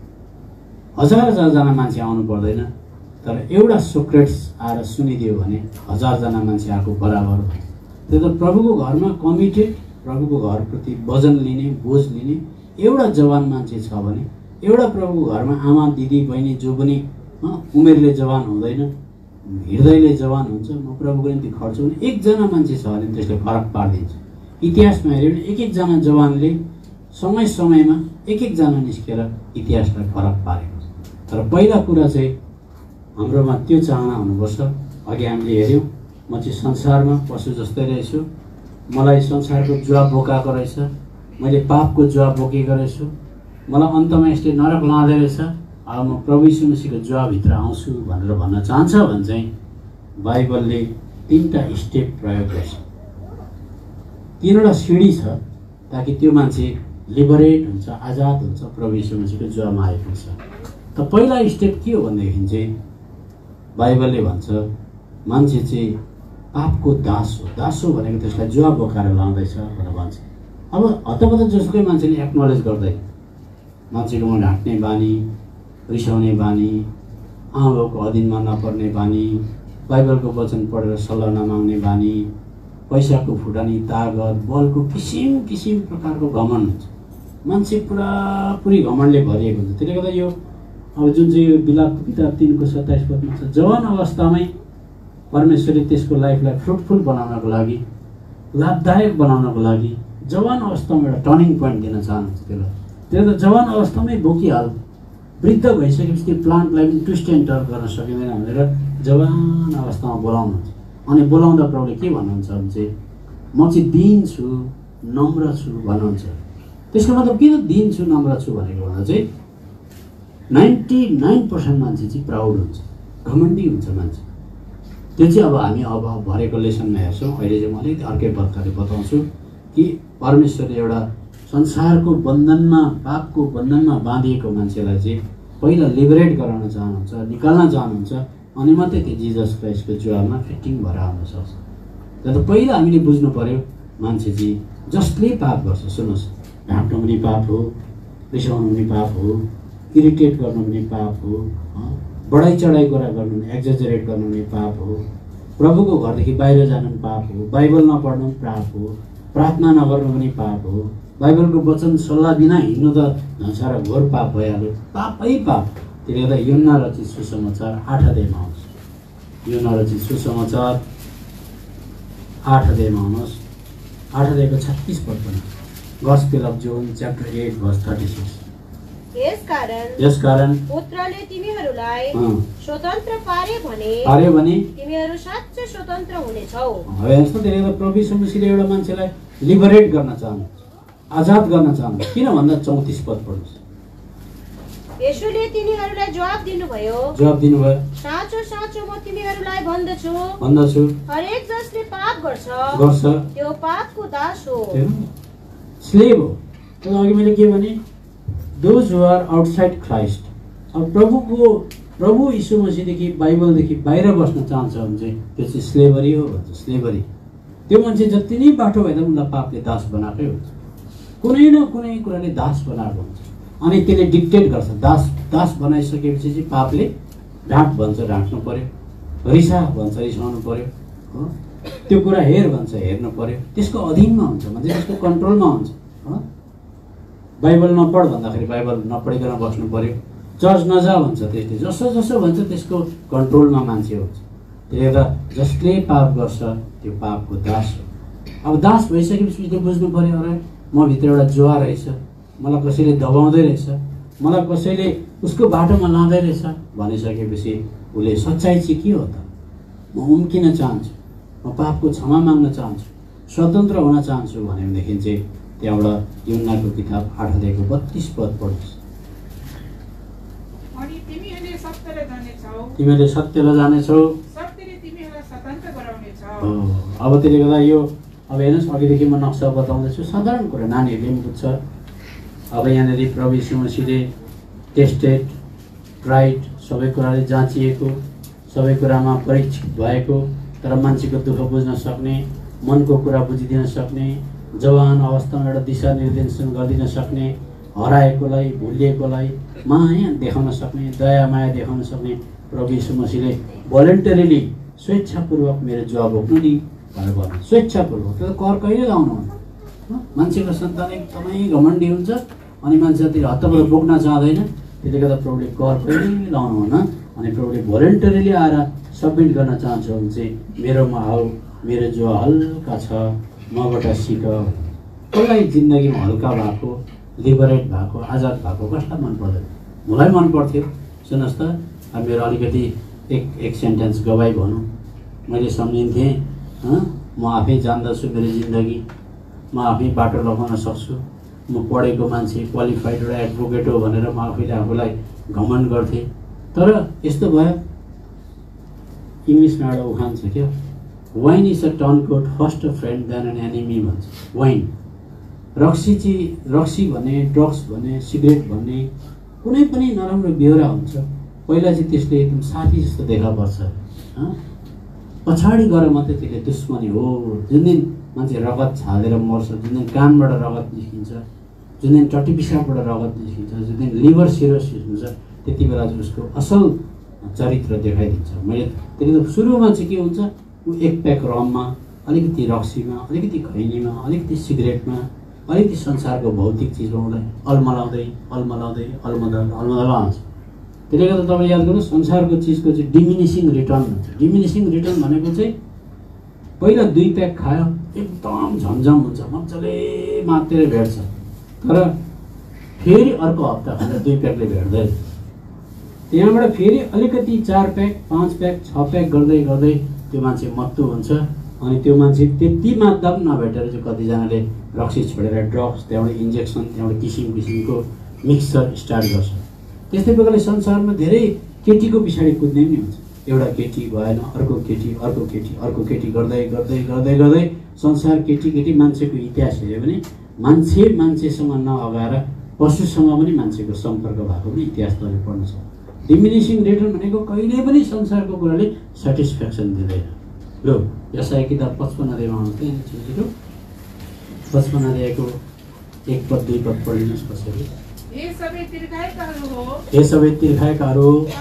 हजार हजारजना मान्छे आउनु पर्दैन, तर एउटा सोक्रेट्स आएर सुनिदियो भने हजारजना मान्छे आएको बराबर भयो। त्यो त प्रभुको घरमा कमिटेड, प्रभुको घरप्रति वजन लिने, बोझ लिने एउटा जवान मान्छे छ भने, एउटा प्रभुको घरमा आमा दिदी बहिनी जो पनि उमेरले जवान हुँदैन, हृदयले जवान हुन्छ, म प्रभुको निम्ति खट्छु भने एकजना मान्छे छ भने त्यसले फरक पारिदिन्छ। इतिहासमा हेऱ्यो भने एक एकजना जवानले समय समयमा एक एकजना निस्केर इतिहासलाई फरक पारेको छ। तर पहिला कुरा चाहिँ हाम्रोमा त्यो चाहना हुनुपर्छ। अघि हामीले हेऱ्यौँ, म चाहिँ संसारमा पशु जस्तै रहेछु, मलाई संसारको जुवा बोकाएको रहेछ, मैले पापको जुवा बोकेको रहेछु, मलाई अन्तमा यसले नरक लाँदै रहेछ, अब म प्रभु यीशु मसीहको जुवाभित्र आउँछु भनेर भन्न चाहन्छ भने चाहिँ बाइबलले तिनवटा स्टेप प्रयोग गर्छ, तिनवटा सिँढी छ, ताकि त्यो मान्छे लिबरेट हुन्छ, आजाद हुन्छ, प्रभु यीशु मसीहको जुवामा आएको हुन्छ। त पहिला स्टेप के हो भनेदेखि चाहिँ बाइबलले भन्छ मान्छे चाहिँ पापको दास हो। दास हो भनेको त्यसलाई जुवा बोकाएर लाउँदैछ भनेर भन्छ। अब हतपत जसुकै मान्छेले एक्नोलेज गर्दैन, मान्छेकोमा ढाँट्ने बानी, रिसाउने बानी, आमाबाउको अधीनमा नपर्ने बानी, बाइबलको वचन पढेर सल्लाह नमाग्ने बानी, पैसाको फुटानी तागत, बलको किसिम किसिम प्रकारको घमण्ड हुन्छ। मान्छे पुरापुरी घमण्डले भरिएको हुन्छ। त्यसले गर्दा यो अब जुन चाहिँ यो बिलापको किताब तिनको सत्ताइस पदमा छ, जवान अवस्थामै परमेश्वरले त्यसको लाइफलाई फ्रुटफुल बनाउनको लागि, लाभदायक बनाउनको लागि जवान अवस्थामा एउटा टर्निङ पोइन्ट दिन चाहनुहुन्छ। त्यसलाई त्यो त जवान अवस्थामै बोकिहाल, वृद्ध भइसकेपछि त्यो प्लान्टलाई पनि ट्विस्ट एन्ड टर्न गर्न सकिँदैन भनेर जवान अवस्थामा बोलाउनुहुन्छ। अनि बोलाउँदा प्रभुले के भन्नुहुन्छ भने चाहिँ म चाहिँ दीन छु, नम्र छु भन्नुहुन्छ। त्यसको मतलब किन दीन छु, नम्र छु भनेको भन्दा चाहिँ नाइन्टी नाइन पर्सेन्ट मान्छे चाहिँ प्राउड हुन्छ, घमण्डी हुन्छ मान्छे। त्यो चाहिँ अब हामी अब भरेको लेसनमा हेर्छौँ। अहिले चाहिँ म अलिकति अर्कै प्रकारले बताउँछु कि परमेश्वरले एउटा संसारको बन्धनमा, पापको बन्धनमा बाँधिएको मान्छेलाई चाहिँ पहिला लिबरेट गराउन चाहनुहुन्छ, निकाल्न चाहनुहुन्छ, अनि मात्रै त्यो जिजस क्राइस्टको जुवामा फिटिङ भएर आउन सक्छ। तर पहिला हामीले बुझ्नु पर्यो मान्छे चाहिँ जसले पाप गर्छ, सुन्नुहोस्, ढाँट्नु पनि पाप हो, रिसाउनु पनि पाप हो, इरिटेट गर्नु पनि पाप हो, बढाइ चढाइ कुरा गर्नु नि एक्जेजरेट गर्नु नि पाप हो। प्रभुको घरदेखि बाहिर जानु पनि पाप हो। बाइबल नपढ्नु पनि पाप हो। प्रार्थना नगर्नु पनि पाप हो। बाइबलको वचन सल्लाह बिना हिँड्नु त झन् घोर पाप भइहाल्यो। पापै पाप। त्यसले गर्दा यूहन्ना रचित सुसमाचार आठ अध्यायमा आउँछ। यूहन्ना रचित सुसमाचार आठ अध्यायमा आउनुहोस्। आठ अध्यायको छत्तीस पद पनि gospel of John chapter eight verse thirty six. यसकारण यसकारण पुत्रले तिमीहरूलाई अँ, स्वतन्त्र पारे भने पार्यो भने तिमीहरू साँच्चै स्वतन्त्र हुनेछौ। હવે यस्तो धेरै त प्रभु यीशु मसीहले एउटा मान्छेलाई लिबरेट गर्न चाहनु, आजाद गर्न चाहनु। किन भन्दा चौतिस पद पढ्नुहोस्। येशूले तिनीहरूलाई जवाब दिनुभयो, जवाब दिनुभयो, साँचो साँचो म तिमीहरूलाई भन्दछु, भन्दछु हरेक जसले पाप गर्छ गर्छ त्यो पापको दास हो। स्लेभ हो। तर अघि मैले के भने those who are outside Christ. अब प्रभुको प्रभु यीशु मसीहदेखि बाइबलदेखि बाहिर बस्न चाहन्छ भने चाहिँ त्यो चाहिँ स्लेभरी हो भन्छ। स्लेभरी त्यो मान्छे जति नै बाटो भए उनलाई पापले दास बनाएकै हुन्छ। कुनै न कुनै कुराले दास बनाएको हुन्छ अनि त्यसले डिक्टेट गर्छ। दास दास बनाइसकेपछि चाहिँ पापले ढाँट भन्छ, ढाँट्नु पर्यो। रिसा भन्छ, रिसाउनु पर्यो। हो, त्यो कुरा हेर भन्छ, हेर्नु पर्यो। त्यसको अधीनमा हुन्छ, मान्छे त्यसको कन्ट्रोलमा हुन्छ। हो, बाइबल नपढ भन्दाखेरि बाइबल नपढिकन बस्नु पर्यो। चर्च नजा भन्छ, त्यसले जसो जसो भन्छ त्यसको कन्ट्रोलमा मान्छे हुन्छ। त्यसले गर्दा जसले पाप गर्छ त्यो पापको दास हो। अब दास भइसकेपछि त्यो बुझ्नु पर्यो, अरे म भित्र एउटा जुवा रहेछ, मलाई कसैले दबाउँदै रहेछ, मलाई कसैले उसको बाटोमा लाँदै रहेछ भनिसकेपछि उसले सच्चाइ चाहिँ के हो त? म उम्किन चाहन्छु, म पापको क्षमा माग्न चाहन्छु, स्वतन्त्र हुन चाहन्छु भनेदेखि चाहिँ त्यहाँबाट यूहन्नाको किताब आठ अध्यायको बत्तीस पद पढ्नुहोस्। अनि तिमीहरूले सत्यलाई जानेछौ, तिमीले सत्यलाई जानेछौ, सत्यले तिमीहरूलाई स्वतन्त्र गराउनेछ। हो। अब त्यसले गर्दा यो अब हेर्नुहोस्, अघिदेखि म नक्सा बताउँदैछु, साधारण कुरा नानीहरूले पनि बुझ्छ। अब यहाँनिर प्रभु यीशु मसीहले टेस्टेड, ट्राइड, सबै कुराले जाँचिएको, सबै कुरामा परीक्षित भएको, तर मान्छेको दुःख बुझ्न सक्ने, मनको कुरा बुझिदिन सक्ने, जवान अवस्थामा एउटा दिशा निर्देशन गरिदिन सक्ने, हराएकोलाई, भुलिएकोलाई माया देखाउन सक्ने, दया माया देखाउन सक्ने प्रभु यीशु मसीहले भोलिन्टरीली स्वेच्छापूर्वक मेरो जवाब बोक्नु नि भनेर भन्नु। स्वेच्छापूर्वक त्यो कर कहिले लाउनुहुन्न। मान्छेको सन्तान एकदमै घमण्डी हुन्छ अनि मान्छे त्यति हत्तपत्त बोक्न चाहँदैन। त्यसले गर्दा प्रभुले कर कहिले लाउनुहुन्न। अनि प्रभुले भोलिन्टरीली आएर सबमिट गर्न चाहन्छ भने चाहिँ मेरोमा आऊ, मेरो जो हल्का छ मबाट सिक। कसलाई जिन्दगीमा हल्का भएको, लिबरेट भएको, आजाद भएको कसलाई मन पर्दैन? मलाई मन पर्थ्यो। सुन्नुहोस् त, अब मेरो अलिकति एक एक सेन्टेन्स गवाई भनौँ, मैले सम्झिन्थेँ म आफै जान्दछु मेरो जिन्दगी, म आफै बाटो लगाउन सक्छु, म पढेको मान्छे, क्वालिफाइड एउटा एडभोकेट हो भनेर म आफैले आफूलाई घमण्ड गर्थेँ। तर यस्तो भयो, इङ्ग्लिसमा एउटा उखान छ क्या, wine is a turncoat first a friend then an enemy भन्छ। वाइन, रक्सी चाहिँ, रक्सी भन्ने, ड्रग्स भन्ने, सिगरेट भन्ने कुनै पनि नराम्रो बेहोरा हुन्छ, पहिला चाहिँ त्यसले एकदम साथी जस्तो देखा पर्छ, पछाडि गएर मात्रै त्यसले दुश्मनी हो। जुन दिन मान्छे रगत छालेर मर्छ, जुन दिन कानबाट रगत निस्किन्छ, जुन दिन टट्टी पिसाबबाट रगत निस्किन्छ, जुन दिन लिभर सिरोसिस हुन्छ, त्यति बेला चाहिँ उसको असल चरित्र देखाइदिन्छ। मैले त्यसले सुरुमा चाहिँ के हुन्छ, ऊ एक प्याक रममा, अलिकति रक्सीमा, अलिकति खैनीमा, अलिकति सिगरेटमा, अलिकति संसारको भौतिक चिजमा उसलाई अलमलाउँदै अलमलाउँदै अलमलाउँदै अलमलाउँदै आउँछ। त्यसले गर्दा तपाईँ याद गर्नुहोस्, संसारको चिजको चाहिँ डिमिनिसिङ रिटर्न हुन्छ। डिमिनिसिङ रिटर्न भनेको चाहिँ पहिला दुई प्याक खायो एकदम झमझम हुन्छ, मजाले मातेर भेट्छ, तर फेरि अर्को हप्ता खाँदा दुई प्याकले भेट्दैन। त्यहाँबाट फेरि अलिकति चार प्याक, पाँच प्याक, छ प्याक गर्दै गर्दै त्यो मान्छे मत्तु हुन्छ। अनि त्यो मान्छे त्यति मात्रा पनि नभेटेर चाहिँ कतिजनाले रक्सी छोडेर ड्रग्स, त्यहाँबाट इन्जेक्सन, त्यहाँबाट किसिम किसिमको मिक्सचर स्टार्ट गर्छ। त्यस्तै प्रकारले संसारमा धेरै केटीको पछाडि कुद्ने पनि हुन्छ। एउटा केटी भएन, अर्को केटी, अर्को केटी, अर्को केटी गर्दै गर्दै गर्दै गर्दै संसार केटी केटी मान्छेको इतिहास हेऱ्यो भने मान्छे मान्छेसँग नअगाएर पशुसँग पनि मान्छेको सम्पर्क भएको पनि इतिहास तपाईँले पढ्न सक्छ। डिमिनिसिङ रिटर्न भनेको कहिले पनि संसारको कुराले सेटिस्फ्याक्सन दिँदैन। ल यसाया किताब पचपन्न अध्यायमा आउँछ, छिटो पचपन्न अध्यायको एक पद दुई पद पढिदिनुहोस् कसरी। हे सबै तीर्खाएकाहरू हो, हे सबै तीर्खाएकाहरू, पानी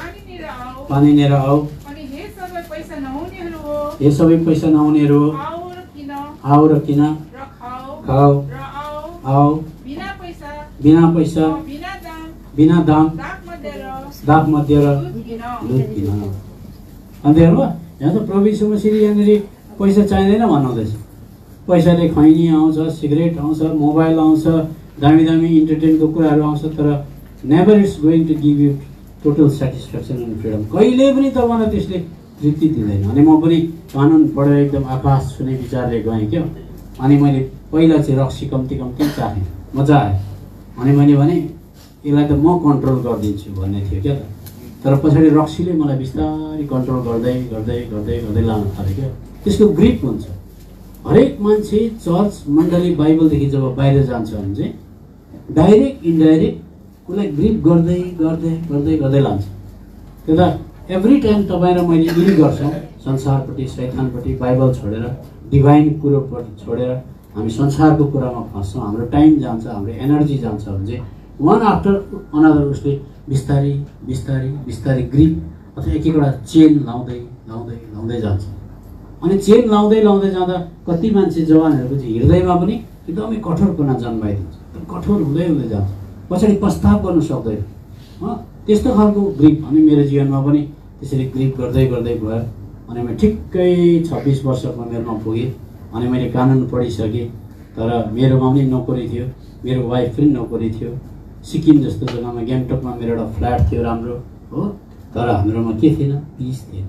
आऊ पानी लिएर आऊ। अनि हे सबै पैसा नहुनेहरू हो हे सबै पैसा नहुनेहरू हो, आऊ र किन आऊ र किन, र खाऊ खाऊ, र आऊ आऊ, बिना पैसा बिना पैसा, र बिना दाम बिना दाम, दाग मध्ये र दाग मध्ये र दुध किन। लुट किन। अन्त हेर्नु यहाँ त प्रभु यीशु मसीहले यहाँनिर पैसा चाहिँदैन भन्नुहुँदैछ। पैसाले खैनी आउँछ, सिगरेट आउँछ, मोबाइल आउँछ, दामी दामी इन्टरटेनको कुराहरू आउँछ, तर never it's going to give you total satisfaction and freedom. कहिले पनि तपाईँलाई त्यसले तृप्ति दिँदैन। अनि म पनि कानुन पढेर एकदम आकाश छुने विचारले गएँ क्या। अनि मैले पहिला चाहिँ रक्सी कम्ती कम्ती चाहेँ, मजा आयो। अनि मैले भने यसलाई त म कन्ट्रोल गरिदिन्छु भन्ने थियो क्या त। तर पछाडि रक्सीले मलाई बिस्तारै कन्ट्रोल गर्दै गर्दै गर्दै गर्दै लान थाल्यो क्या। त्यसको ग्रिप हुन्छ। हरेक मान्छे चर्च मण्डली बाइबलदेखि जब बाहिर जान्छ भने चाहिँ डाइरेक्ट इन्डाइरेक्ट उसलाई ग्रिप गर्दै गर्दै गर्दै गर्दै लान्छ। त्यो त एभ्री टाइम तपाईँ र मैले यही गर्छौँ, संसारपट्टि, शैतानपट्टि, बाइबल छोडेर, डिभाइन कुरोपट्टि छोडेर हामी संसारको कुरामा फस्छौँ। हाम्रो टाइम जान्छ, हाम्रो एनर्जी जान्छ भने चाहिँ वान आफ्टर अनदर उसले बिस्तारै बिस्तारै बिस्तारै ग्रिप अथवा एक एकवटा चेन लाउँदै लाउँदै लाउँदै जान्छ। अनि चेन लाउँदै लाउँदै जाँदा कति मान्छे जवानहरूको चाहिँ हृदयमा पनि एकदमै कठोरपना जन्माइदिन्छ, कठोर हुँदै हुँदै जान्छ, पछाडि प्रस्ताव गर्नु सक्दैन। त्यस्तो खालको ग्रिप अनि मेरो जीवनमा पनि त्यसरी ग्रिप गर्दै गर्दै गयो। अनि म ठिक्कै छब्बिस वर्षको उमेरमा पुगेँ। अनि मैले कानुन पढिसकेँ, तर मेरोमा पनि नोकरी थियो, मेरो वाइफ पनि नोकरी थियो। सिक्किम जस्तो जग्गामा ग्याङटकमा मेरो एउटा फ्ल्याट थियो राम्रो हो, तर हाम्रोमा के थिएन, पिस थिएन।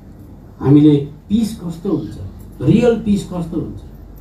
हामीले पिस कस्तो हुन्छ, रियल पिस कस्तो हुन्छ,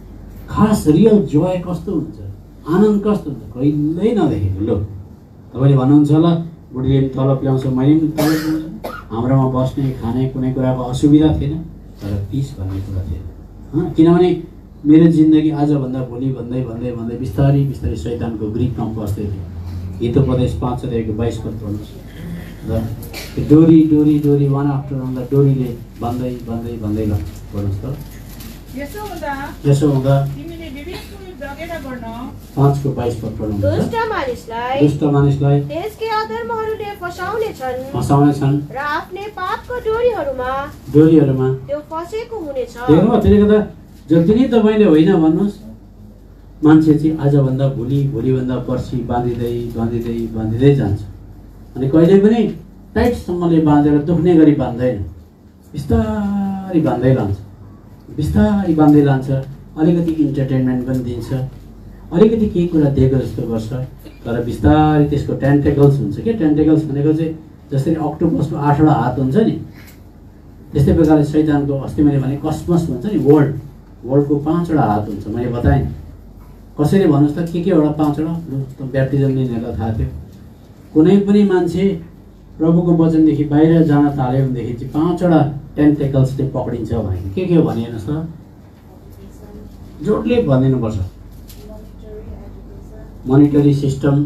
खास रियल जोय कस्तो हुन्छ, आनन्द कस्तो हुन्छ, कहिल्यै नदेखेको। लो तपाईँले भन्नुहुन्छ होला बुढीले पनि तलब ल्याउँछ, मैले पनि तलब ल्याउँछु, हाम्रोमा बस्ने खाने कुनै कुराको असुविधा थिएन, तर पिस भन्ने कुरा थिएन। किनभने मेरो जिन्दगी आजभन्दा भोलि भन्दै भन्दै भन्दै बिस्तारै बिस्तारै शैतानको ग्रिपमा बस्दै थियो। हितोपदेश पाँच अध्यायको बाइस पद पढ्नुहोस् र डोरी डोरी डोरी वान आफ्टर वान डोरीले भन्दै भन्दै भन्दै ल पढ्नुहोस् त। यसो हुँदा यसो हुँदा तिमीले विवेकको जगेर गर्न पाँचको बाइस पद पढ्नुहुन्छ। दुष्ट मानिसलाई दुष्ट मानिसलाई त्यसकै अधर्महरूले फसाउने छन् फसाउने छन् र आफ्नै पापको डोरीहरूमा डोरीहरूमा त्यो फसेको हुनेछ। हेर्नु त्यसले गर्दा जति नै तपाईँले होइन भन्नुहोस्, मान्छे चाहिँ आजभन्दा भोलि भोलिभन्दा पर्सि बाँधिँदै बाँधिँदै बाँधिँदै जान्छ। अनि कहिले पनि टाइटसँगले बाँधेर दुख्ने गरी बाँध्दैन, बिस्तारै बाँध्दै लान्छ, बिस्तारै बाँध्दै लान्छ। अलिकति इन्टरटेनमेन्ट पनि दिन्छ, अलिकति केही कुरा दिएको जस्तो गर्छ, तर बिस्तारै त्यसको टेन्टेकल्स हुन्छ क्या। टेन्टेकल्स भनेको चाहिँ जसरी अक्टोपसको आठवटा हात हुन्छ नि, त्यस्तै प्रकारले शैतानको अस्ति मैले भने कस्मस भन्छ नि, वर्ल्ड वर्ल्डको पाँचवटा हात हुन्छ। मैले बताएँ कसरी भन्नुहोस् त के के एउटा पाँचवटा ब्याप्टिजम लिनेलाई थाहा थियो। कुनै पनि मान्छे प्रभुको वचनदेखि बाहिर जान थाल्यो भनेदेखि चाहिँ पाँचवटा टेन्टेकल्सले पक्रिन्छ भनेको के के हो भने हेर्नुहोस् त, जोडले भनिदिनुपर्छ। Monetary system,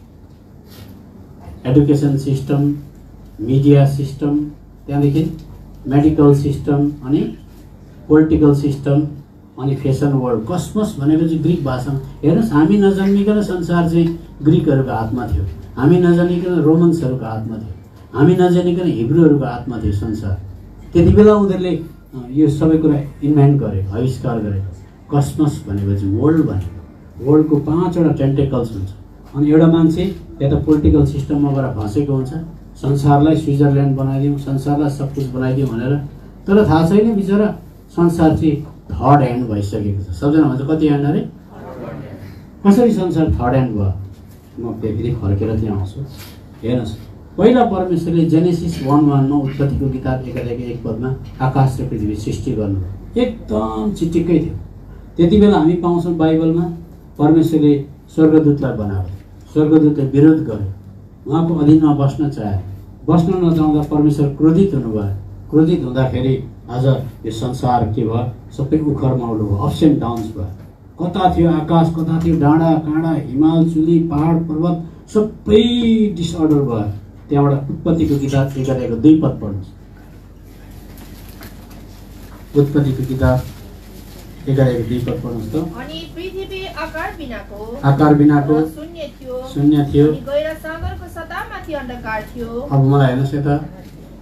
education system, media system, त्यहाँदेखि मेडिकल सिस्टम, अनि पोलिटिकल सिस्टम, अनि फेसन वर्ल्ड। कस्मस भनेको चाहिँ ग्रिक भाषामा हेर्नुहोस्, हामी नजन्मिकन संसार चाहिँ ग्रिकहरूको हातमा थियो, हामी नजानिकन रोमन्सहरूको हातमा थियो, हामी नजानिकन हिब्रूहरूको हातमा थियो संसार। त्यति बेला उनीहरूले यो सबै कुरा इन्भेन्ट गरे, आविष्कार गरे। कस्मस भनेको चाहिँ वर्ल्ड भनेको, वर्ल्डको पाँचवटा टेन्टेकल्स हुन्छ। अनि एउटा मान्छे या त पोलिटिकल सिस्टममा गएर फँसेको हुन्छ, संसारलाई स्विजरल्यान्ड बनाइदिउँ, संसारलाई सब कुछ बनाइदिउँ भनेर, तर थाहा छैन बिचरा संसार चाहिँ थर्ड ह्यान्ड भइसकेको छ। सबजना भन्छ कति ह्यान्ड अरे, कसरी संसार थर्ड ह्यान्ड भयो? म फेरि फर्केर त्यहाँ आउँछु। हेर्नुहोस्, पहिला परमेश्वरले जेनेसिस वान वानमा उत्पत्तिको किताब एक अध्यायको एक पदमा आकाश र पृथ्वी सृष्टि गर्नुभयो, एकदम चिटिक्कै थियो। त्यति बेला हामी पाउँछौँ बाइबलमा परमेश्वरले स्वर्गदूतलाई बनायो, स्वर्गदूतले विरोध गर्यो, उहाँको अधीनमा बस्न चाहे, बस्न नचाहँदा परमेश्वर क्रोधित हुनुभयो। क्रोधित हुँदाखेरि आज यो संसार के भयो, सबै उखरमाउलो भयो, अप्स एन्ड डाउन्स भयो। कता थियो आकाश, कता थियो डाँडा काँडा, हिमाल चुली पहाड पर्वत, सबै डिसअर्डर भयो। त्यहाँबाट उत्पत्तिको किताब एक अध्यायको दुई पद पढ्नुहोस्। उत्पत्तिको किताब एक अध्यायको दुई पद पढ्नुहोस् त। अनि पृथ्वी आकार बिनाको आकार बिनाको र शून्य थियो, शून्य थियो, अनि गहिरा सागरको सतहमाथि अन्धकार थियो। अब मलाई हेर्नुहोस् यता,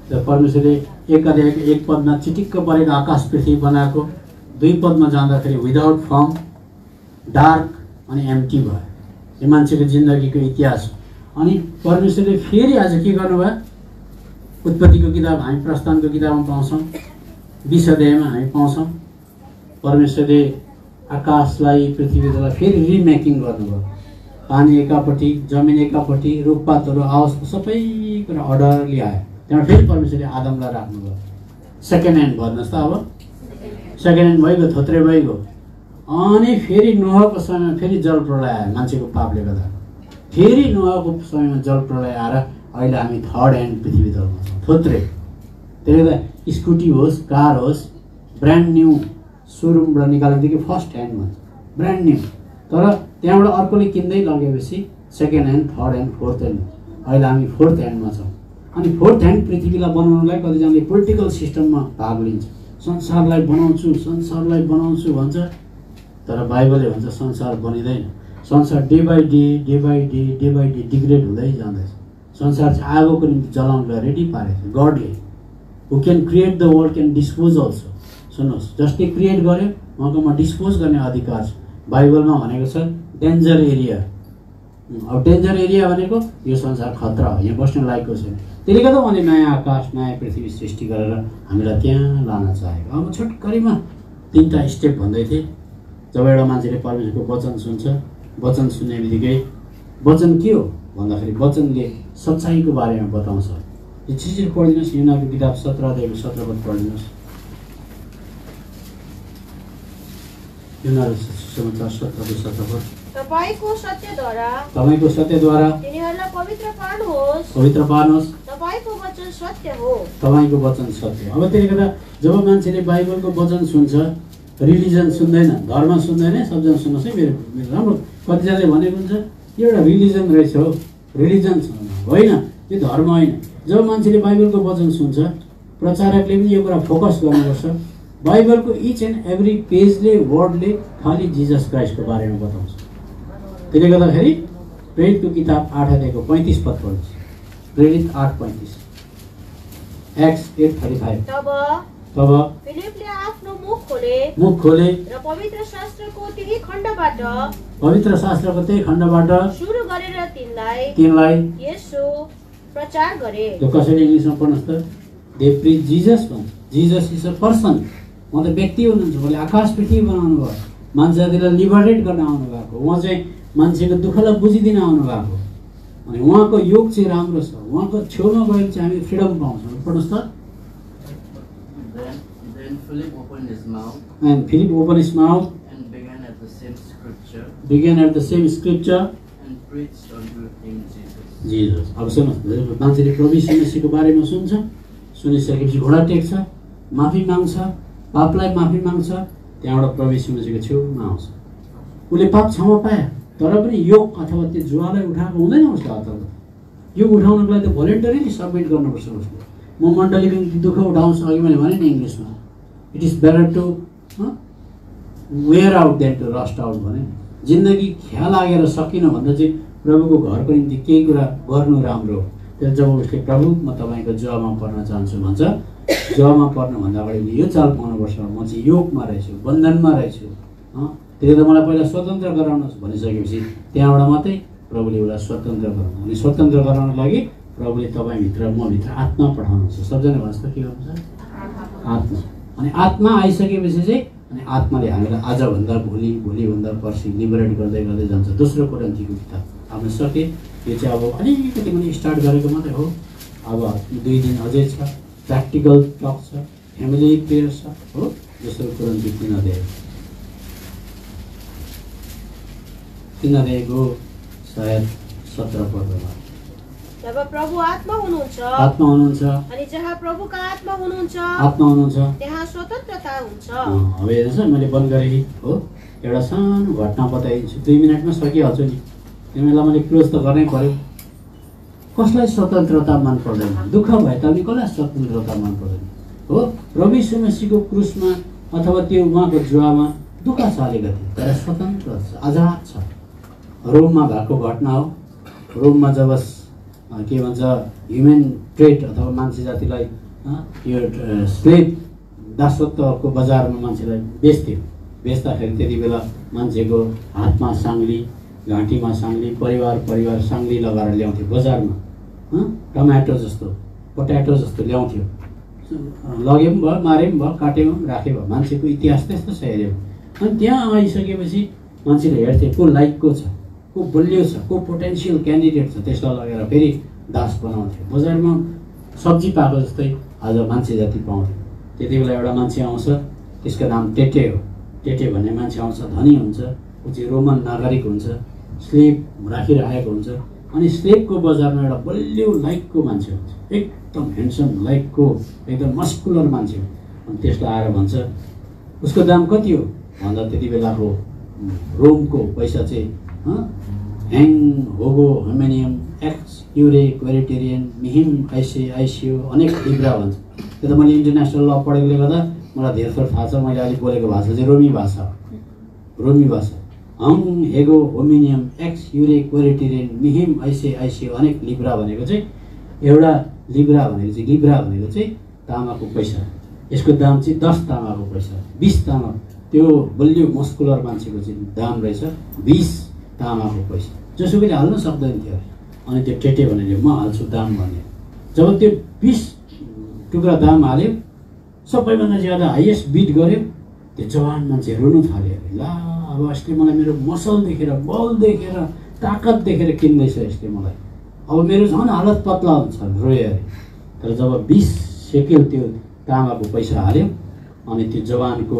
र परमेश्वरले एक अध्यायको एक पदमा चिटिक्क परेको आकाश पृथ्वी बनाएको, दुई पदमा जाँदाखेरि विदाउट फर्म, डार्क अनि एम्टी भयो। यो मान्छेको जिन्दगीको इतिहास। अनि परमेश्वरले फेरि आज के गर्नुभयो? उत्पत्तिको किताब हामी प्रस्थानको किताबमा पाउँछौँ, बीस अध्यायमा हामी पाउँछौँ परमेश्वरले आकाशलाई पृथ्वीलाई फेरि रिमेकिङ गर्नुभयो। पानी एकापट्टि, जमिन एकापट्टि, रुखपातहरू आओस्, सबै कुरा अर्डरली आयो। त्यहाँबाट फेरि परमेश्वरले आदमलाई राख्नुभयो। सेकेन्ड ह्यान्ड भन्नुहोस् त, अब सेकेन्ड ह्यान्ड भइगयो, थोत्रे भइगयो। अनि फेरि नोहको समयमा फेरि जल प्रलय आयो मान्छेको पापले गर्दा। फेरि नोहको समयमा जल प्रलय आएर अहिले हामी थर्ड ह्यान्ड पृथ्वी तलमा छौँ, थोत्रे। त्यसले गर्दा स्कुटी होस्, कार होस्, ब्रान्ड न्यू सोरुमबाट निकालेदेखि फर्स्ट ह्यान्ड भन्छ, ब्रान्ड न्यू। तर त्यहाँबाट अर्कोले किन्दै लगेपछि second hand, third hand, fourth hand. अहिले हामी फोर्थ ह्यान्डमा छौँ। अनि फोर्थ ह्यान्ड पृथ्वीलाई बनाउनलाई कतिजनाले पोलिटिकल सिस्टममा भाग लिन्छ। संसारलाई बनाउँछु, संसारलाई बनाउँछु भन्छ, तर बाइबलले भन्छ संसार बनिँदैन। संसार day by day day by day day by day degrade हुँदै जाँदैछ। संसार चाहिँ आगोको निम्ति जलाउनलाई रेडी पारेको छ गडले। Who can create the world can dispose also. सुन्नुहोस्, जसले क्रिएट गर्यो उहाँकोमा डिस्पोज गर्ने अधिकार छ। बाइबलमा भनेको छ डेन्जर एरिया। अब डेन्जर एरिया भनेको यो संसार खतरा हो, यहाँ बस्न लायकको छैन। त्यसले गर्दा उहाँले नयाँ आकाश, नयाँ पृथ्वी सृष्टि गरेर हामीलाई त्यहाँ लान चाहेको। अब छोटकरीमा तिनवटा स्टेप भन्दै थिएँ। जब एउटा मान्छेले परमेश्वरको वचन सुन्छ, वचन सुन्ने बित्तिकै वचन के हो भन्दाखेरि वचनले सच्चाइको बारेमा बताउँछ। यो चिज पढिदिनुहोस्, युनाको किताब सत्र अध्यायको सत्र पद पढिदिनुहोस्। युनाको समाचार सत्रको सत्र पद। तपाईको सत्यद्वारा तपाईको सत्यद्वारा तिनीहरूलाई पवित्र पार्नुहोस्, पवित्र पार्नुहोस्। तपाईको वचन सत्य हो, तपाईको वचन सत्य। अब त्यसले गर्दा जब मान्छेले बाइबलको वचन सुन्छ, रिलिजन सुन्दैन, धर्म सुन्दैन। सबजना सुन्नुहोस् है, मेरो मेरो राम्रो कतिजनाले भनेको हुन्छ यो एउटा रिलिजन रहेछ हो, रिलिजन होइन, यो धर्म होइन। जब मान्छेले बाइबलको वचन सुन्छ, प्रचारकले पनि यो कुरा फोकस गर्नुपर्छ। बाइबलको इच एन्ड एभ्री पेजले, वर्डले खालि जिजस क्राइस्टको बारेमा बताउँछ। त्यसले गर्दाखेरि प्रेरितको किताब आठ अध्यायको पैँतिस पद पढ्नुहोस्। प्रेरित आठ पैँतिस, एक्स एट थर्टी फाइभ। तब तब फिलिपले आफ्नो मुख खोले मुख खोले र पवित्र शास्त्रको त्यही खण्डबाट पवित्र शास्त्रको त्यही खण्डबाट सुरु गरेर तिनलाई तिनलाई येशू प्रचार गरे। यो कसैले इङ्ग्लिसमा पढ्नुहोस् त। दे प्रिच जिजस भन्छ। Jesus is a person. उहाँ त व्यक्ति हुनुहुन्छ। उहाँले आकाश पृथ्वी बनाउनु भयो, मान्छे जातिलाई लिबरेट गर्न आउनु भएको। उहाँ चाहिँ मान्छेको दुःखलाई बुझिदिन आउनु भएको। अनि उहाँको योग चाहिँ राम्रो छ। उहाँको छेउमा गएर चाहिँ हामी फ्रिडम पाउँछौँ। पढ्नुहोस् त। Then Philip opened his mouth And Philip opened his mouth and began at the same scripture began at the same scripture and preached unto him Jesus. Jesus. अब सुन्नुहोस्, मान्छेले प्रभु यीशु मसीहको बारेमा सुन्छ, सुनिसकेपछि घोडा टेक्छ, माफी माग्छ, पापलाई माफी माग्छ, त्यहाँबाट प्रभु यीशु मसीहको छेउमा आउँछ। उसले पाप क्षमा पाए, तर पनि योग अथवा त्यो जुवालाई उठाएको हुँदैन उसको हातबाट। योग उठाउनको लागि त भोलिन्टरीली सबमिट गर्नुपर्छ उसले। म मण्डलीको निम्ति दुःख उठाउँछु, अघि मैले भने नि इङ्ग्लिसमा, it is better to wear out than to rust out भने। जिन्दगी ख्याल लागेर सकिन भन्दा चाहिँ प्रभुको घरको निम्ति केही कुरा गर्नु राम्रो हो। त्यो जब उसले प्रभु म तपाईँको जबमा पर्न चाहन्छु भन्छ, जबमा पर्नुभन्दा अगाडि यो चाल पाउनुपर्छ, म चाहिँ योगमा रहेछु, बन्धनमा रहेछु, त्यसले त मलाई पहिला स्वतन्त्र गराउनुहोस् भनिसकेपछि त्यहाँबाट मात्रै प्रभुले उसलाई स्वतन्त्र गराउनु। अनि स्वतन्त्र गराउनको लागि प्रभुले तपाईँभित्र मभित्र आत्मा पठाउनुहुन्छ। सबजना भन्नुहोस् त के गर्नुहुन्छ? आत्मा। अनि आत्मा आइसकेपछि चाहिँ अनि आत्माले हामीलाई आजभन्दा भोलि, भोलिभन्दा पर्सि लिबरेट गर्दै गर्दै जान्छ। दोस्रो कोरिन्थीको किताब आफ्नो सके, यो चाहिँ अब अलिकति पनि स्टार्ट गरेको मात्रै हो। अब दुई दिन अझै छ, प्र्याक्टिकल टक छ, फ्यामिली प्रेयर छ हो। दोस्रो कोरिन्थी तीन अध्याय तीन अध्यायको सायद सत्र पदमा जब प्रभु आत्मा हुनुहुन्छ, आत्मा हुनुहुन्छ, अनि जहाँ प्रभुका आत्मा हुनुहुन्छ, आत्मा हुनुहुन्छ, त्यहाँ स्वतन्त्रता हुन्छ। अब हेर्नुहोस् न, मैले बन्द गरेँ हो। एउटा सानो घटना बताइदिन्छु, दुई मिनटमा सकिहाल्छु नि। तिमीलाई मैले क्लोज त गर्नै पर्यो। कसलाई स्वतन्त्रता मन पर्दैन? दुःख भए तापनि कसलाई स्वतन्त्रता मन पर्दैन हो? प्रभु यीशु मसीहको क्रुसमा अथवा त्यो उहाँको जुवामा दुःख छ अलिकति, तर स्वतन्त्र छ, आजाद छ। रोममा भएको घटना हो। रोममा जब अ, के भन्छ ह्युमन ट्रेड अथवा मान्छे जातिलाई अ, यो स्लेभ दासत्वको बजारमा मान्छेलाई बेच्थ्यो। बेच्दाखेरि त्यति बेला मान्छेको हातमा साङ्ली, घाँटीमा साङ्ली, परिवार परिवार साङ्ली लगाएर ल्याउँथ्यो बजारमा। अँ, टमाटो जस्तो, पोट्याटो जस्तो ल्याउँथ्यो। लग्यो पनि भयो, मारे पनि भयो, काट्यो पनि राख्यो भयो। मान्छेको इतिहास त्यस्तो छ हेऱ्यो। अनि त्यहाँ आइसकेपछि मान्छेले हेर्थे को लाइकको छ, को बलियो छ, को पोटेन्सियल क्यान्डिडेट छ, त्यसलाई लगेर फेरि दास बनाउँथ्यो। बजारमा सब्जी पाएको जस्तै आज मान्छे जाति पाउँथ्यो। त्यति बेला एउटा मान्छे आउँछ, त्यसको नाम टेटे हो। टेटे भन्ने मान्छे आउँछ, धनी हुन्छ, ऊ चाहिँ रोमन नागरिक हुन्छ, स्लेभ राखिराखेको हुन्छ। अनि स्लेभको बजारमा एउटा बलियो लाइकको मान्छे हुन्छ, एकदम ह्यान्डसम लाइकको एकदम मस्कुलर मान्छे हो। अनि त्यसलाई आएर भन्छ उसको दाम कति हो भन्दा त्यति बेलाको रोमको पैसा चाहिँ ह्याङ होगो ह्युमेनियम एक्स युरे क्वेरिटेरियन मिहिम आइसियो आइसियो अनेक लिब्रा भन्छ। त्यो त मैले इन्टरनेसनल ल पढेकोले गर्दा मलाई धेरै थोर थाहा छ। मैले अहिले बोलेको भाषा चाहिँ रोमी भाषा हो, रोमी भाषा। हङ हेगो होमिनियम एक्स युरे क्वेरिटेरियन मिहिम आइसियो आइसियो अनेक लिब्रा भनेको चाहिँ एउटा लिब्रा भनेको चाहिँ लिब्रा भनेको चाहिँ तामाको पैसा। यसको दाम चाहिँ दस तामाको पैसा, बिस तामा। त्यो बलियो मस्कुलर मान्छेको चाहिँ दाम रहेछ बिस तामाको पैसा। जसुकैले हाल्न सक्दैन थियो। अनि त्यो टेटे भनेले म हाल्छु दाम भन्यो। जब त्यो बिस टुक्रा दाम हाल्यो, सबैभन्दा ज्यादा हाइएस्ट बिट गर्यो, त्यो जवान मान्छे रुनु थाल्यो। अरे ला अब यसले मलाई मेरो मसल देखेर, बल देखेर, ताकत देखेर किन्दैछ यसले मलाई, अब मेरो झन् हालत पत्ला हुन्छ रोयो अरे। तर जब बिस सेकेल त्यो तामाको पैसा हाल्यो अनि त्यो जवानको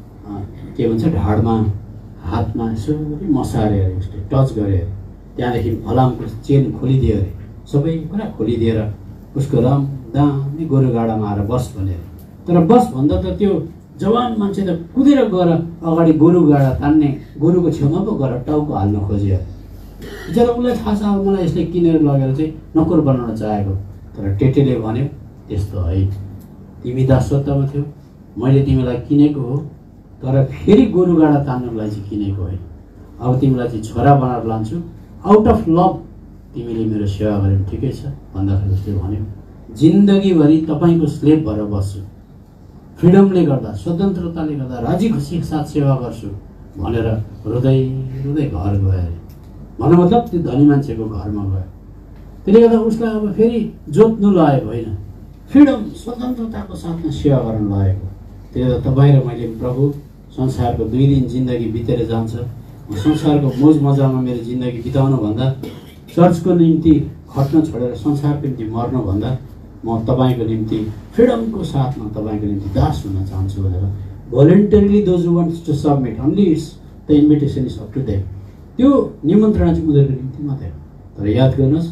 के भन्छ ढाडमा हातमा यसो मसार्यो अरे, उसले टच गर्यो अरे। त्यहाँदेखि फलामको चेन खोलिदियो अरे, सबै पुरा खोलिदिएर उसको राम दामी गोरु गाडामा आएर बस भनेर। तर बस भन्दा त त्यो जवान मान्छे त कुदेर गएर अगाडि गोरु गाडा तान्ने, गोरुको छेउमा पो गएर टाउको हाल्न खोज्यो अरे। जब उसलाई थाहा छ अब मलाई यसले किनेर लगेर चाहिँ नोकर बनाउन चाहेको। तर टेटेले भन्यो त्यस्तो है, तिमी दासत्वमा थियौ, मैले तिमीलाई किनेको हो, तर फेरि गोरु गाडा तान्नुलाई चाहिँ किनेको है। अब तिमीलाई चाहिँ छोरा बनाएर लान्छु, आउट अफ लभ तिमीले मेरो सेवा गर्यो ठिकै छ भन्दाखेरि उसले भन्यो जिन्दगीभरि तपाईँको स्लेभ भएर बस्छु, फ्रिडमले गर्दा, स्वतन्त्रताले गर्दा राजी खुसीको साथ सेवा गर्छु भनेर रुँदै रुँदै घर गयो अरे। भन्नु मतलब त्यो धनी मान्छेको घरमा गयो। त्यसले गर्दा उसलाई अब फेरि जोत्नु लागेको होइन, फ्रिडम स्वतन्त्रताको साथमा सेवा गर्न लागेको। त्यसले गर्दा तपाईँ र मैले प्रभु संसारको दुई दिन जिन्दगी बितेर जान्छ, संसारको मोज मजामा मेरो जिन्दगी बिताउनुभन्दा चर्चको निम्ति खट्न छोडेर संसारको निम्ति मर्नुभन्दा म तपाईँको निम्ति फ्रिडमको साथमा तपाईँको निम्ति दास हुन चाहन्छु भनेर voluntarily those who wants to submit only it's the invitation is up to them. त्यो निमन्त्रणा चाहिँ उनीहरूको निम्ति मात्रै हो। तर याद गर्नुहोस्,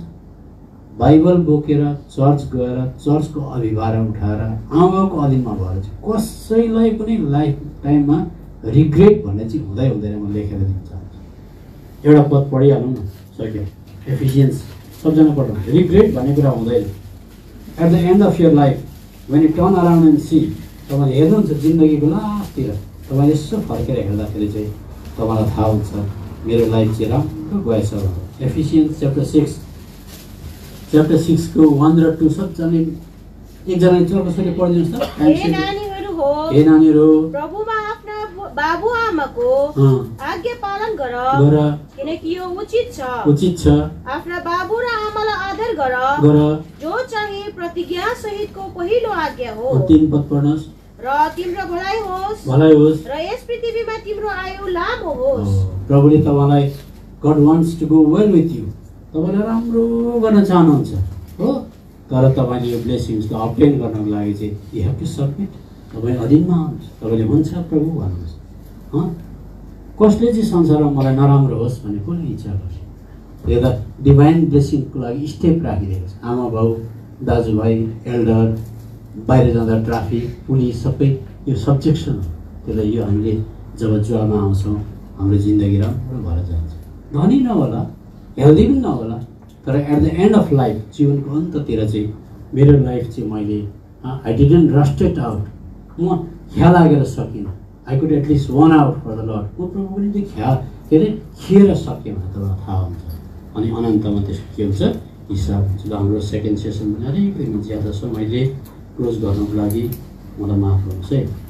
बाइबल बोकेर चर्च गएर चर्चको अभिभार उठाएर आमाको अधीनमा भएर चाहिँ कसैलाई पनि लाइफ टाइममा रिग्रेट भन्ने चाहिँ हुँदै हुँदैन। म लेखेर दिन चाहन्छु, एउटा पद पढिहालौँ न, सक्यो। एफिसियन्स सबजना पढ्नु। रिग्रेट भन्ने कुरा हुँदैन। At the end of your life when you turn around and see, तपाईँले हेर्नुहुन्छ जिन्दगीको लास्टतिर तपाईँले यसो फर्केर हेर्दाखेरि चाहिँ तपाईँलाई थाहा हुन्छ मेरो लाइफ चाहिँ राम्रो गएछ भनेर। एफिसियन्स च्याप्टर सिक्स च्याप्टर सिक्सको वान र टू सबजना एकजनाले चर्कसरी पढिदिनुहोस् त। हे नानीहरू हो, हे नानीहरू प्रभुमा आफ्ना बाबु आमाको आज्ञा पालन गर, गर किनकि यो उचित छ। उचित छ। आफ्ना बाबु र आमालाई आदर गर, गर जो चाहिँ प्रतिज्ञा सहितको पहिलो आज्ञा हो। तीन पद पढ्नुहोस्। र तिम्रो भलाइ होस्, भलाइ होस्, र यस पृथ्वीमा तिम्रो आयु लामो होस्। प्रभुले तपाईँलाई God wants to go well with you, तपाईँले राम्रो गर्न चाहनुहुन्छ हो। तर तपाईँले यो ब्लेसिङ्सलाई अप्टेन गर्नको लागि चाहिँ यु हेभ टु सबमिट। तपाईँ अधीनमा आउनुहोस्, तपाईँले हुन्छ प्रभु भन्नुहोस्। अँ कसले चाहिँ संसारमा मलाई नराम्रो होस् भन्ने कुनै इच्छा गर्छ? त्यो त डिभाइन ब्लेसिङको लागि स्टेप राखिदिएको छ। आमा बाउ, दाजुभाइ, एल्डर, बाहिर जाँदा ट्राफिक, पुलिस, सबै यो सब्जेक्सन हो। त्यसलाई यो हामीले जब जुवामा आउँछौँ हाम्रो जिन्दगी राम्रो भएर जान्छ। धनी नहोला, हेल्दी पनि नहोला, तर at the end of life, जीवनको अन्ततिर चाहिँ मेरो लाइफ चाहिँ मैले आई डिडन्ट रस्टेड आउट, म ख्याल लागेर सकिनँ। I could at least worn out for the Lord, म प्रभुको निम्ति ख्या के अरे खिएर सकेँ भने तपाईँलाई थाहा हुन्छ। अनि अनन्तमा त्यसको के हुन्छ? हिसाब जो हाम्रो सेकेन्ड सेसन पनि अलिकति ज्यादा छ, मैले क्लोज गर्नको लागि मलाई माफ गर्नुहोस् है।